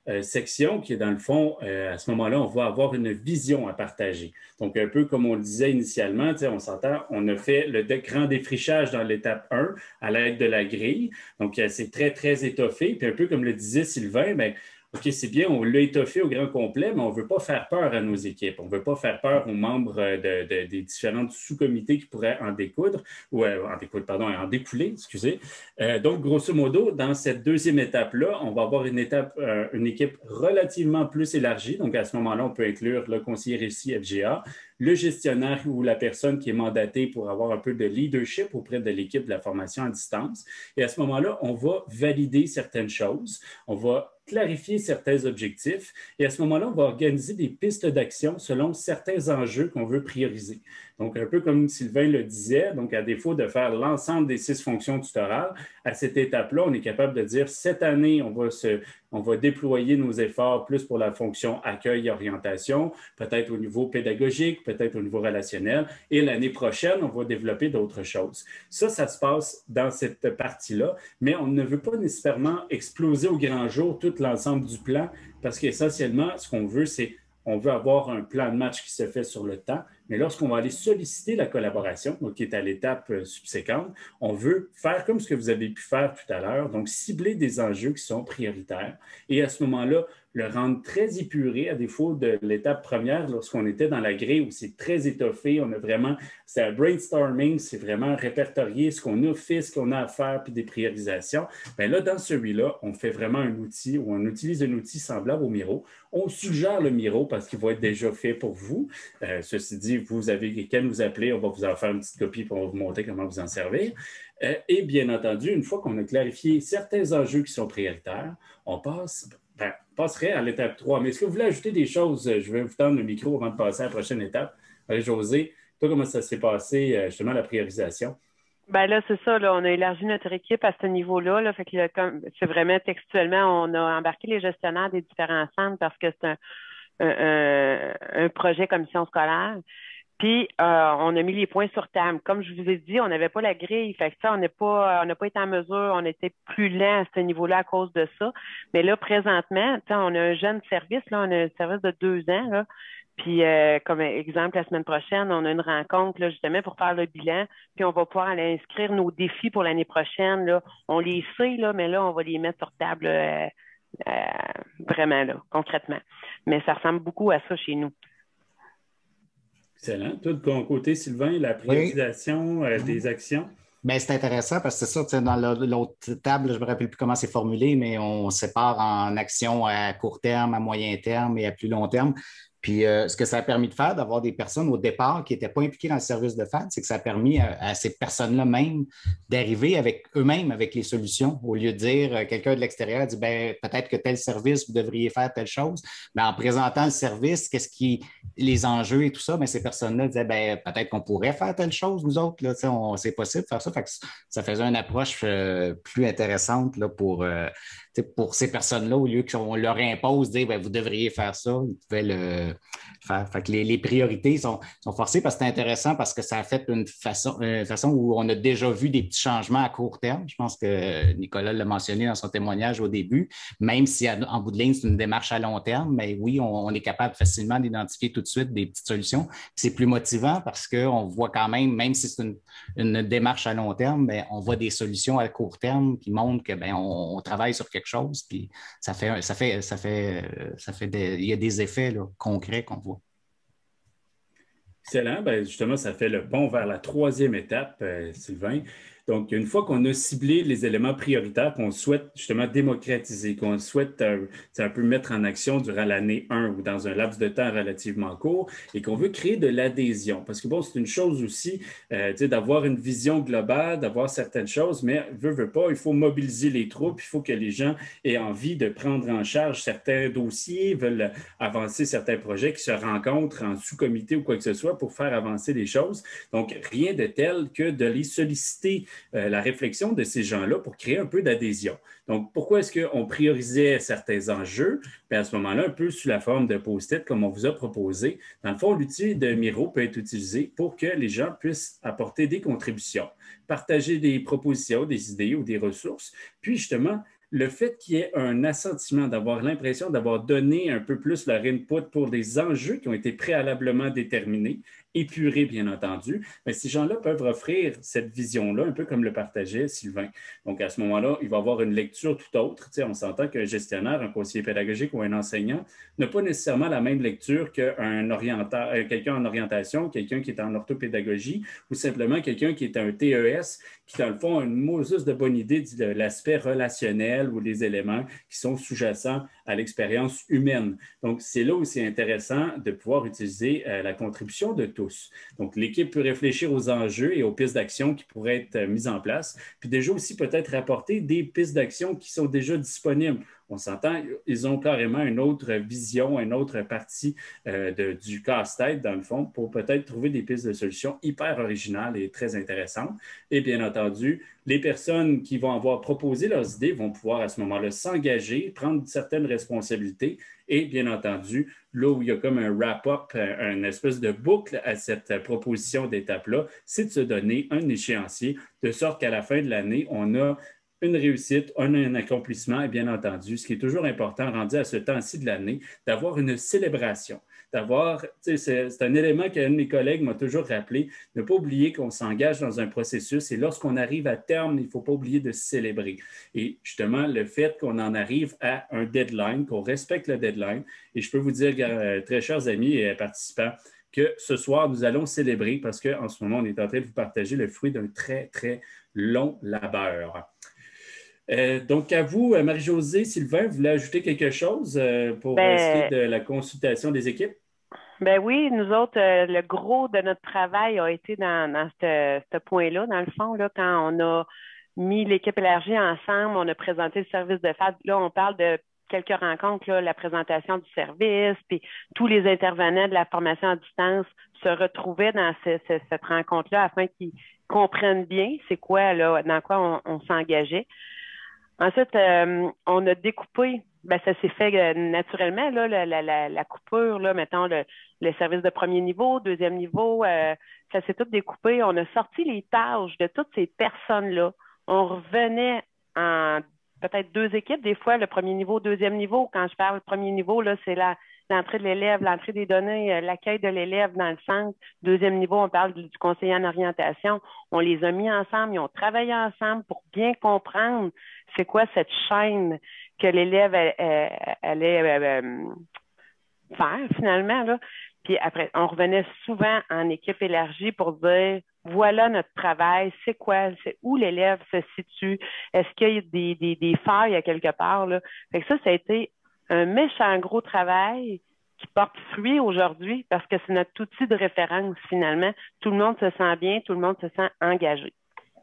euh, section qui est dans le fond, euh, à ce moment-là, on va avoir une vision à partager. Donc, un peu comme on le disait initialement, on s'entend, on a fait le grand défrichage dans l'étape un à l'aide de la grille. Donc, c'est très, très étoffé. Puis un peu comme le disait Sylvain, bien, OK, c'est bien, on l'a étoffé au grand complet, mais on ne veut pas faire peur à nos équipes. On ne veut pas faire peur aux membres de, de, des différents sous-comités qui pourraient en découdre, ou euh, en découdre, pardon, en découler, excusez. Euh, donc, grosso modo, dans cette deuxième étape-là, on va avoir une étape, euh, une équipe relativement plus élargie. Donc, à ce moment-là, on peut inclure le conseiller réussi F G A, le gestionnaire ou la personne qui est mandatée pour avoir un peu de leadership auprès de l'équipe de la formation à distance. Et à ce moment-là, on va valider certaines choses. On va clarifier certains objectifs et à ce moment-là, on va organiser des pistes d'action selon certains enjeux qu'on veut prioriser. Donc, un peu comme Sylvain le disait, donc à défaut de faire l'ensemble des six fonctions tutorales, à cette étape-là, on est capable de dire cette année, on va, se, on va déployer nos efforts plus pour la fonction accueil et orientation, peut-être au niveau pédagogique, peut-être au niveau relationnel, et l'année prochaine, on va développer d'autres choses. Ça, ça se passe dans cette partie-là, mais on ne veut pas nécessairement exploser au grand jour tout l'ensemble du plan, parce qu'essentiellement, ce qu'on veut, c'est on veut avoir un plan de match qui se fait sur le temps, mais lorsqu'on va aller solliciter la collaboration, donc qui est à l'étape subséquente, on veut faire comme ce que vous avez pu faire tout à l'heure, donc cibler des enjeux qui sont prioritaires et à ce moment-là, le rendre très épuré à défaut de l'étape première lorsqu'on était dans la grille où c'est très étoffé, on a vraiment, c'est un brainstorming, c'est vraiment répertorier ce qu'on a fait, ce qu'on a à faire, puis des priorisations. Bien là, dans celui-là, on fait vraiment un outil ou on utilise un outil semblable au Miro. On suggère le Miro parce qu'il va être déjà fait pour vous. Euh, ceci dit, vous avez qu'à nous appeler, on va vous en faire une petite copie pour vous montrer comment vous en servir. Euh, et bien entendu, une fois qu'on a clarifié certains enjeux qui sont prioritaires, on passe... Ben, passerait à l'étape trois. Mais est-ce que vous voulez ajouter des choses? Je vais vous tendre le micro avant de passer à la prochaine étape. Allez, Josée, toi, comment ça s'est passé, justement, la priorisation? Ben là, c'est ça, là, on a élargi notre équipe à ce niveau-là. Là, fait que là, comme c'est vraiment textuellement, on a embarqué les gestionnaires des différents centres parce que c'est un, un, un projet commission scolaire. Puis, euh, on a mis les points sur table. Comme je vous ai dit, on n'avait pas la grille. Fait que ça, on n'est pas, on n'a pas été en mesure, on était plus lent à ce niveau-là à cause de ça. Mais là, présentement, on a un jeune service, là, on a un service de deux ans, là. Puis, euh, comme exemple, la semaine prochaine, on a une rencontre, là, justement, pour faire le bilan. Puis, on va pouvoir aller inscrire nos défis pour l'année prochaine, là. On les sait, là, mais là, on va les mettre sur table, euh, euh, vraiment, là, concrètement. Mais ça ressemble beaucoup à ça chez nous. Excellent. Toi, de ton côté, Sylvain, la priorisation oui. euh, des actions? Bien, c'est intéressant parce que c'est ça, dans l'autre table, je ne me rappelle plus comment c'est formulé, mais on sépare en actions à court terme, à moyen terme et à plus long terme. Puis, euh, ce que ça a permis de faire, d'avoir des personnes au départ qui n'étaient pas impliquées dans le service de F A D, c'est que ça a permis à, à ces personnes-là même d'arriver avec eux-mêmes avec les solutions. Au lieu de dire, euh, quelqu'un de l'extérieur dit, ben peut-être que tel service, vous devriez faire telle chose. Mais en présentant le service, qu'est-ce qui, les enjeux et tout ça, bien, ces personnes-là disaient, ben peut-être qu'on pourrait faire telle chose, nous autres, là, on, c'est possible de faire ça. Fait que ça faisait une approche euh, plus intéressante là, pour, euh, pour ces personnes-là, au lieu qu'on leur impose, dire, ben vous devriez faire ça, ils pouvaient le faire. Fait que les, les priorités sont, sont forcées parce que c'est intéressant parce que ça a fait une façon, une façon où on a déjà vu des petits changements à court terme. Je pense que Nicolas l'a mentionné dans son témoignage au début, même si en bout de ligne, c'est une démarche à long terme, mais oui, on, on est capable facilement d'identifier tout de suite des petites solutions. Puis c'est plus motivant parce qu'on voit quand même, même si c'est une, une démarche à long terme, bien, on voit des solutions à court terme qui montrent que bien, on, on travaille sur quelque chose, puis ça fait, ça fait, ça fait, ça fait des, il y a des effets là, concrets qu'on voit. Excellent. Bien, justement, ça fait le pont vers la troisième étape, euh, Sylvain. Donc, une fois qu'on a ciblé les éléments prioritaires qu'on souhaite justement démocratiser, qu'on souhaite euh, un peu mettre en action durant l'année un ou dans un laps de temps relativement court et qu'on veut créer de l'adhésion. Parce que bon, c'est une chose aussi euh, d'avoir une vision globale, d'avoir certaines choses, mais veut, veut pas, il faut mobiliser les troupes, il faut que les gens aient envie de prendre en charge certains dossiers, veulent avancer certains projets qui se rencontrent en sous-comité ou quoi que ce soit pour faire avancer les choses. Donc, rien de tel que de les solliciter Euh, la réflexion de ces gens-là pour créer un peu d'adhésion. Donc, pourquoi est-ce qu'on priorisait certains enjeux? Bien, à ce moment-là, un peu sous la forme de post-it, comme on vous a proposé. Dans le fond, l'outil de Miro peut être utilisé pour que les gens puissent apporter des contributions, partager des propositions, des idées ou des ressources, puis justement, le fait qu'il y ait un assentiment, d'avoir l'impression d'avoir donné un peu plus leur input pour des enjeux qui ont été préalablement déterminés, épurés bien entendu, mais ces gens-là peuvent offrir cette vision-là, un peu comme le partageait Sylvain. Donc à ce moment-là, il va y avoir une lecture tout autre. Tu sais, on s'entend qu'un gestionnaire, un conseiller pédagogique ou un enseignant n'a pas nécessairement la même lecture qu'un orienta- euh, quelqu'un en orientation, quelqu'un qui est en orthopédagogie ou simplement quelqu'un qui est un T E S, qui dans le fond a une Moses de bonne idée de l'aspect relationnel ou les éléments qui sont sous-jacents à l'expérience humaine. Donc, c'est là où c'est intéressant de pouvoir utiliser euh, la contribution de tous. Donc, l'équipe peut réfléchir aux enjeux et aux pistes d'action qui pourraient être euh, mises en place, puis déjà aussi peut-être apporter des pistes d'action qui sont déjà disponibles. On s'entend, ils ont carrément une autre vision, une autre partie euh, de, du casse-tête, dans le fond, pour peut-être trouver des pistes de solutions hyper originales et très intéressantes. Et bien entendu, les personnes qui vont avoir proposé leurs idées vont pouvoir à ce moment-là s'engager, prendre certaines responsabilités et bien entendu, là où il y a comme un wrap-up, une espèce de boucle à cette proposition d'étape-là, c'est de se donner un échéancier de sorte qu'à la fin de l'année, on a une réussite, un, un accomplissement et bien entendu, ce qui est toujours important rendu à ce temps-ci de l'année, d'avoir une célébration, d'avoir, tu sais, c'est, c'est un élément qu'un de mes collègues m'a toujours rappelé, ne pas oublier qu'on s'engage dans un processus et lorsqu'on arrive à terme, il ne faut pas oublier de célébrer. Et justement, le fait qu'on en arrive à un deadline, qu'on respecte le deadline, et je peux vous dire, très chers amis et participants, que ce soir, nous allons célébrer parce qu'en ce moment, on est en train de vous partager le fruit d'un très, très long labeur. Euh, donc, à vous, Marie-Josée, Sylvain, vous voulez ajouter quelque chose euh, pour ben, ce qui est de la consultation des équipes? Ben oui, nous autres, euh, le gros de notre travail a été dans, dans ce, ce point-là, dans le fond, là, quand on a mis l'équipe élargie ensemble, on a présenté le service de F A D. Là, on parle de quelques rencontres, là, la présentation du service, puis tous les intervenants de la formation à distance se retrouvaient dans ce, ce, cette rencontre-là afin qu'ils comprennent bien c'est quoi, là, dans quoi on, on s'engageait. Ensuite, euh, on a découpé, ben ça s'est fait euh, naturellement, là, la, la, la, la coupure, là, mettons le, le service de premier niveau, deuxième niveau, euh, ça s'est tout découpé. On a sorti les tâches de toutes ces personnes-là. On revenait en peut-être deux équipes, des fois, le premier niveau, deuxième niveau. Quand je parle premier niveau, là, c'est la, l'entrée de l'élève, l'entrée des données, euh, l'accueil de l'élève dans le centre. Deuxième niveau, on parle du, du conseiller en orientation. On les a mis ensemble, ils ont travaillé ensemble pour bien comprendre c'est quoi cette chaîne que l'élève euh, allait euh, faire finalement, là. Puis après, on revenait souvent en équipe élargie pour dire voilà notre travail, c'est quoi, c'est où l'élève se situe, est-ce qu'il y a des, des, des failles à quelque part, là. Fait que ça, ça a été un méchant gros travail qui porte fruit aujourd'hui parce que c'est notre outil de référence finalement. Tout le monde se sent bien, tout le monde se sent engagé.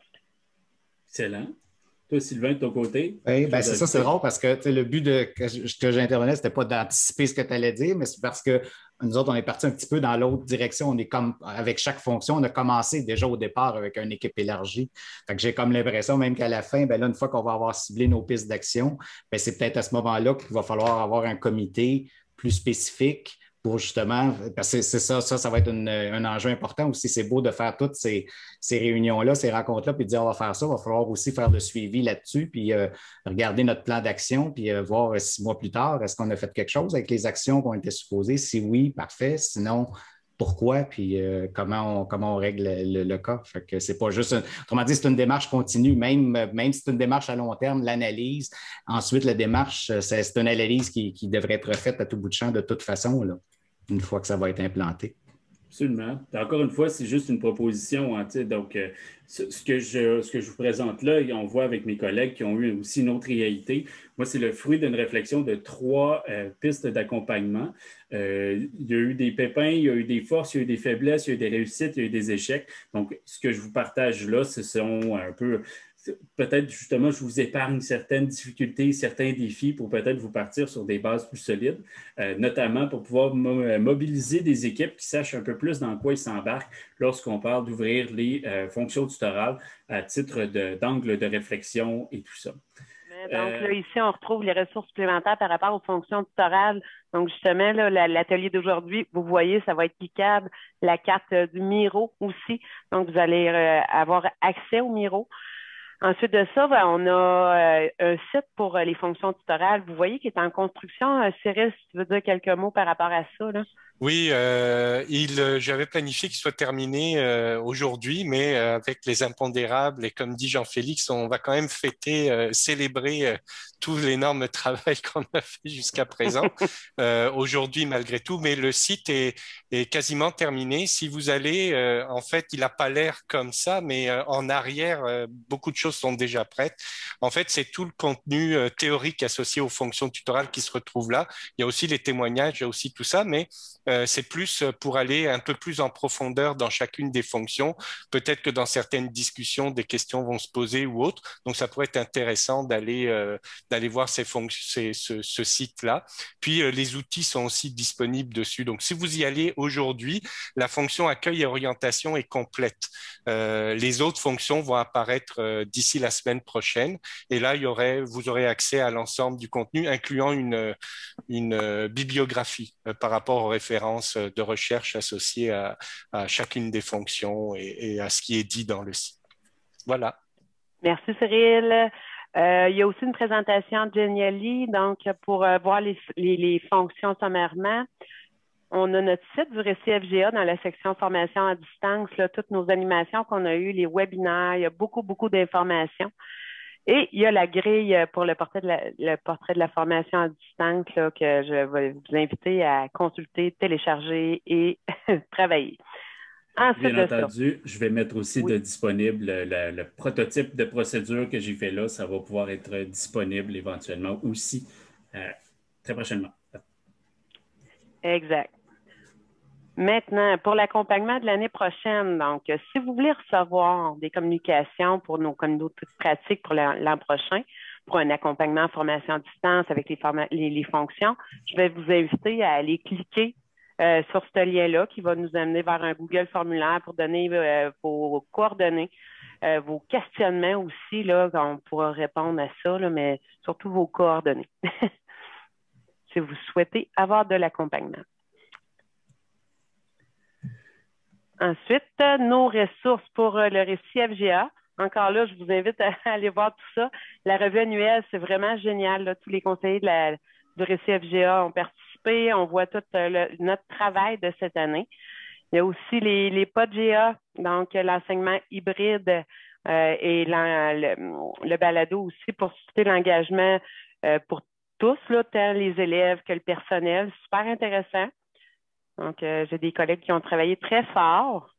Excellent. Toi, Sylvain, de ton côté? Oui, ben c'est ça, c'est drôle parce que le but de que, que j'intervenais, c'était pas d'anticiper ce que tu allais dire, mais c'est parce que nous autres, on est parti un petit peu dans l'autre direction. On est comme, avec chaque fonction, on a commencé déjà au départ avec une équipe élargie. Fait que j'ai comme l'impression, même qu'à la fin, ben là, une fois qu'on va avoir ciblé nos pistes d'action, ben c'est peut-être à ce moment-là qu'il va falloir avoir un comité plus spécifique pour justement, parce que c'est ça, ça, ça va être une, un enjeu important aussi. C'est beau de faire toutes ces, ces réunions-là, ces rencontres-là, puis de dire on va faire ça. Il va falloir aussi faire le suivi là-dessus, puis euh, regarder notre plan d'action, puis euh, voir euh, six mois plus tard, est-ce qu'on a fait quelque chose avec les actions qu'on était supposées? Si oui, parfait. Sinon, pourquoi? Puis euh, comment, on, comment on règle le, le cas? Fait que c'est pas juste, un, autrement dit, c'est une démarche continue, même, même si c'est une démarche à long terme, l'analyse. Ensuite, la démarche, c'est, c'est une analyse qui, qui devrait être faite à tout bout de champ de toute façon, là, une fois que ça va être implanté. Absolument. Encore une fois, c'est juste une proposition. Hein, donc, euh, ce, ce, que je, ce que je vous présente là, on voit avec mes collègues qui ont eu aussi une autre réalité. Moi, c'est le fruit d'une réflexion de trois euh, pistes d'accompagnement. Euh, il y a eu des pépins, il y a eu des forces, il y a eu des faiblesses, il y a eu des réussites, il y a eu des échecs. Donc, ce que je vous partage là, ce sont un peu... Peut-être, justement, je vous épargne certaines difficultés, certains défis pour peut-être vous partir sur des bases plus solides, euh, notamment pour pouvoir mo- mobiliser des équipes qui sachent un peu plus dans quoi ils s'embarquent lorsqu'on parle d'ouvrir les euh, fonctions tutorales à titre de, d'angle de réflexion et tout ça. Mais donc, là, ici, on retrouve les ressources supplémentaires par rapport aux fonctions tutorales. Donc, justement, là, la, l'atelier d'aujourd'hui, vous voyez, ça va être cliquable. La carte euh, du Miro aussi. Donc, vous allez euh, avoir accès au Miro. Ensuite de ça, ben, on a euh, un site pour euh, les fonctions tutorales. Vous voyez qu'il est en construction. Euh, Cyril, si tu veux dire quelques mots par rapport à ça, là. Oui, euh, il, euh, j'avais planifié qu'il soit terminé euh, aujourd'hui, mais euh, avec les impondérables et comme dit Jean-Félix, on va quand même fêter, euh, célébrer euh, tout l'énorme travail qu'on a fait jusqu'à présent euh, aujourd'hui malgré tout. Mais le site est, est quasiment terminé. Si vous allez, euh, en fait, il n'a pas l'air comme ça, mais euh, en arrière, euh, beaucoup de choses sont déjà prêtes. En fait, c'est tout le contenu euh, théorique associé aux fonctions tutorales qui se retrouve là. Il y a aussi les témoignages, il y a aussi tout ça, mais Euh, c'est plus pour aller un peu plus en profondeur dans chacune des fonctions. Peut-être que dans certaines discussions, des questions vont se poser ou autres. Donc, ça pourrait être intéressant d'aller euh, d'aller voir ces ces, ce, ce site-là. Puis, euh, les outils sont aussi disponibles dessus. Donc, si vous y allez aujourd'hui, la fonction accueil et orientation est complète. Euh, les autres fonctions vont apparaître euh, d'ici la semaine prochaine. Et là, il y aurait, vous aurez accès à l'ensemble du contenu, incluant une, une euh, bibliographie euh, par rapport aux références de recherche associées à, à chacune des fonctions et, et à ce qui est dit dans le site. Voilà. Merci Cyril. Euh, il y a aussi une présentation de Genially, donc pour euh, voir les, les, les fonctions sommairement. On a notre site du Récit F G A dans la section formation à distance, là, toutes nos animations qu'on a eues, les webinaires, il y a beaucoup, beaucoup d'informations. Et il y a la grille pour le portrait de la, le portrait de la formation à distance là, que je vais vous inviter à consulter, télécharger et travailler. Ensuite Bien entendu, ça, je vais mettre aussi oui. de disponible le, le prototype de procédure que j'ai fait là. Ça va pouvoir être disponible éventuellement aussi euh, très prochainement. Exact. Maintenant, pour l'accompagnement de l'année prochaine, donc, si vous voulez recevoir des communications pour nos communautés de pratique pour l'an prochain, pour un accompagnement en formation à distance avec les, les, les fonctions, je vais vous inviter à aller cliquer euh, sur ce lien-là qui va nous amener vers un Google formulaire pour donner euh, vos coordonnées, euh, vos questionnements aussi, là, on pourra répondre à ça, là, mais surtout vos coordonnées, si vous souhaitez avoir de l'accompagnement. Ensuite, nos ressources pour le Récit F G A. Encore là, je vous invite à aller voir tout ça. La revue annuelle, c'est vraiment génial. Là. Tous les conseillers de la, du Récit F G A ont participé. On voit tout le, notre travail de cette année. Il y a aussi les, les P O D G A, donc l'enseignement hybride euh, et la, le, le balado aussi pour susciter l'engagement euh, pour tous, là, tant les élèves que le personnel. Super intéressant. Donc, euh, j'ai des collègues qui ont travaillé très fort.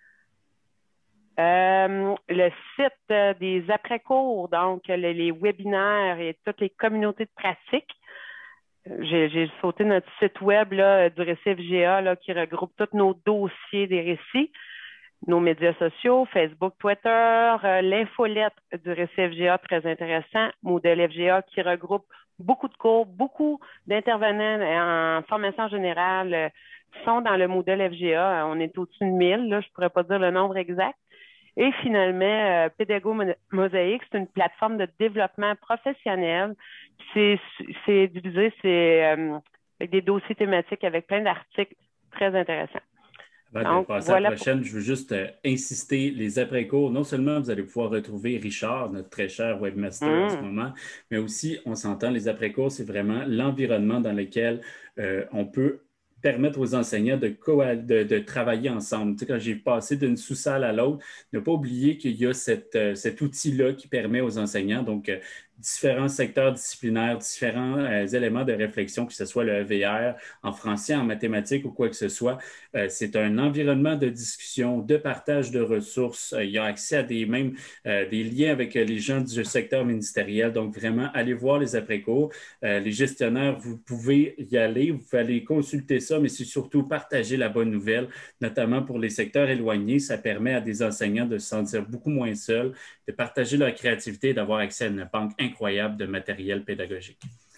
Euh, le site euh, des après-cours, donc les, les webinaires et toutes les communautés de pratique. J'ai, j'ai sauté notre site web là, du Récit F G A là, qui regroupe tous nos dossiers des récits, nos médias sociaux, Facebook, Twitter, euh, l'infolette du Récit F G A, très intéressant, Moodle F G A qui regroupe beaucoup de cours, beaucoup d'intervenants en formation générale euh, sont dans le Moodle F G A. On est au-dessus de mille, là, je ne pourrais pas dire le nombre exact. Et finalement, euh, Pédago Mosaïque, c'est une plateforme de développement professionnel. C'est, c'est divisé c'est, euh, avec des dossiers thématiques avec plein d'articles très intéressants. Avant Donc, de passer voilà à la prochaine, pour... je veux juste euh, insister, les après-cours, non seulement vous allez pouvoir retrouver Richard, notre très cher webmaster mmh. en ce moment, mais aussi, on s'entend, les après-cours, c'est vraiment l'environnement dans lequel euh, on peut permettre aux enseignants de, co- de, de travailler ensemble. Tu sais, quand j'ai passé d'une sous-salle à l'autre, ne pas oublier qu'il y a cette, euh, cet outil-là qui permet aux enseignants, donc euh, différents secteurs disciplinaires, différents euh, éléments de réflexion, que ce soit le E V R, en français, en mathématiques ou quoi que ce soit. Euh, c'est un environnement de discussion, de partage de ressources. Euh, il y a accès à des, même, euh, des liens avec euh, les gens du secteur ministériel. Donc, vraiment, allez voir les après-cours. Euh, les gestionnaires, vous pouvez y aller, vous pouvez aller consulter ça, mais c'est surtout partager la bonne nouvelle, notamment pour les secteurs éloignés. Ça permet à des enseignants de se sentir beaucoup moins seuls, de partager leur créativité et d'avoir accès à une banque incroyable de matériel pédagogique.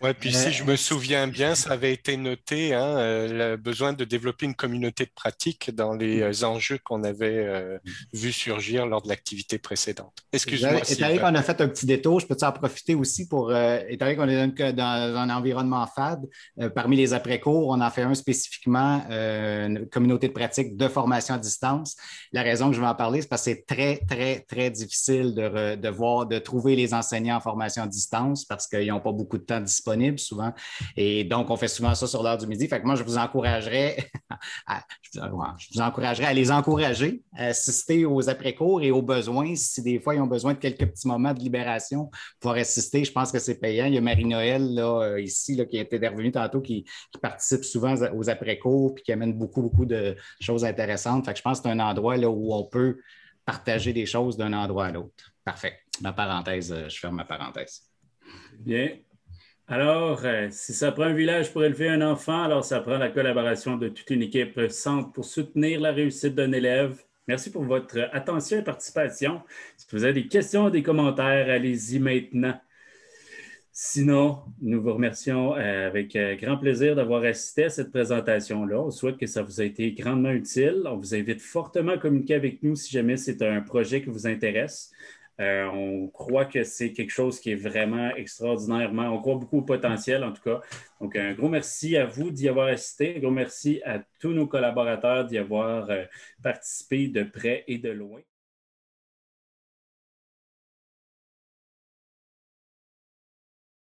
Ouais, puis Euh, si je me souviens bien, ça avait été noté, hein, euh, le besoin de développer une communauté de pratique dans les euh, enjeux qu'on avait euh, vus surgir lors de l'activité précédente. Excuse-moi, Étant donné Sylvain. qu'on a fait un petit détour, je peux-tu en profiter aussi pour, euh, étant donné qu'on est dans, dans un environnement F A D, euh, parmi les après-cours, on en fait un spécifiquement, euh, une communauté de pratique de formation à distance. La raison que je vais en parler, c'est parce que c'est très, très, très difficile de, re, de voir, de trouver les enseignants en formation à distance parce qu'ils n'ont pas beaucoup de temps disponible souvent. Et donc, on fait souvent ça sur l'heure du midi. Fait que moi, je vous encouragerais à, je vous encouragerais à les encourager, à assister aux après-cours et aux besoins. Si des fois, ils ont besoin de quelques petits moments de libération pour assister, je pense que c'est payant. Il y a Marie-Noël là, ici là, qui était revenue tantôt, qui, qui participe souvent aux après-cours et qui amène beaucoup, beaucoup de choses intéressantes. Fait que je pense que c'est un endroit là, où on peut partager des choses d'un endroit à l'autre. Parfait. Ma parenthèse, je ferme ma parenthèse. Bien. Alors, euh, si ça prend un village pour élever un enfant, alors ça prend la collaboration de toute une équipe centre pour soutenir la réussite d'un élève. Merci pour votre attention et participation. Si vous avez des questions ou des commentaires, allez-y maintenant. Sinon, nous vous remercions euh, avec euh, grand plaisir d'avoir assisté à cette présentation-là. On souhaite que ça vous ait été grandement utile. On vous invite fortement à communiquer avec nous si jamais c'est un projet qui vous intéresse. Euh, on croit que c'est quelque chose qui est vraiment extraordinairement, on croit beaucoup au potentiel en tout cas. Donc, un gros merci à vous d'y avoir assisté. Un gros merci à tous nos collaborateurs d'y avoir euh, participé de près et de loin.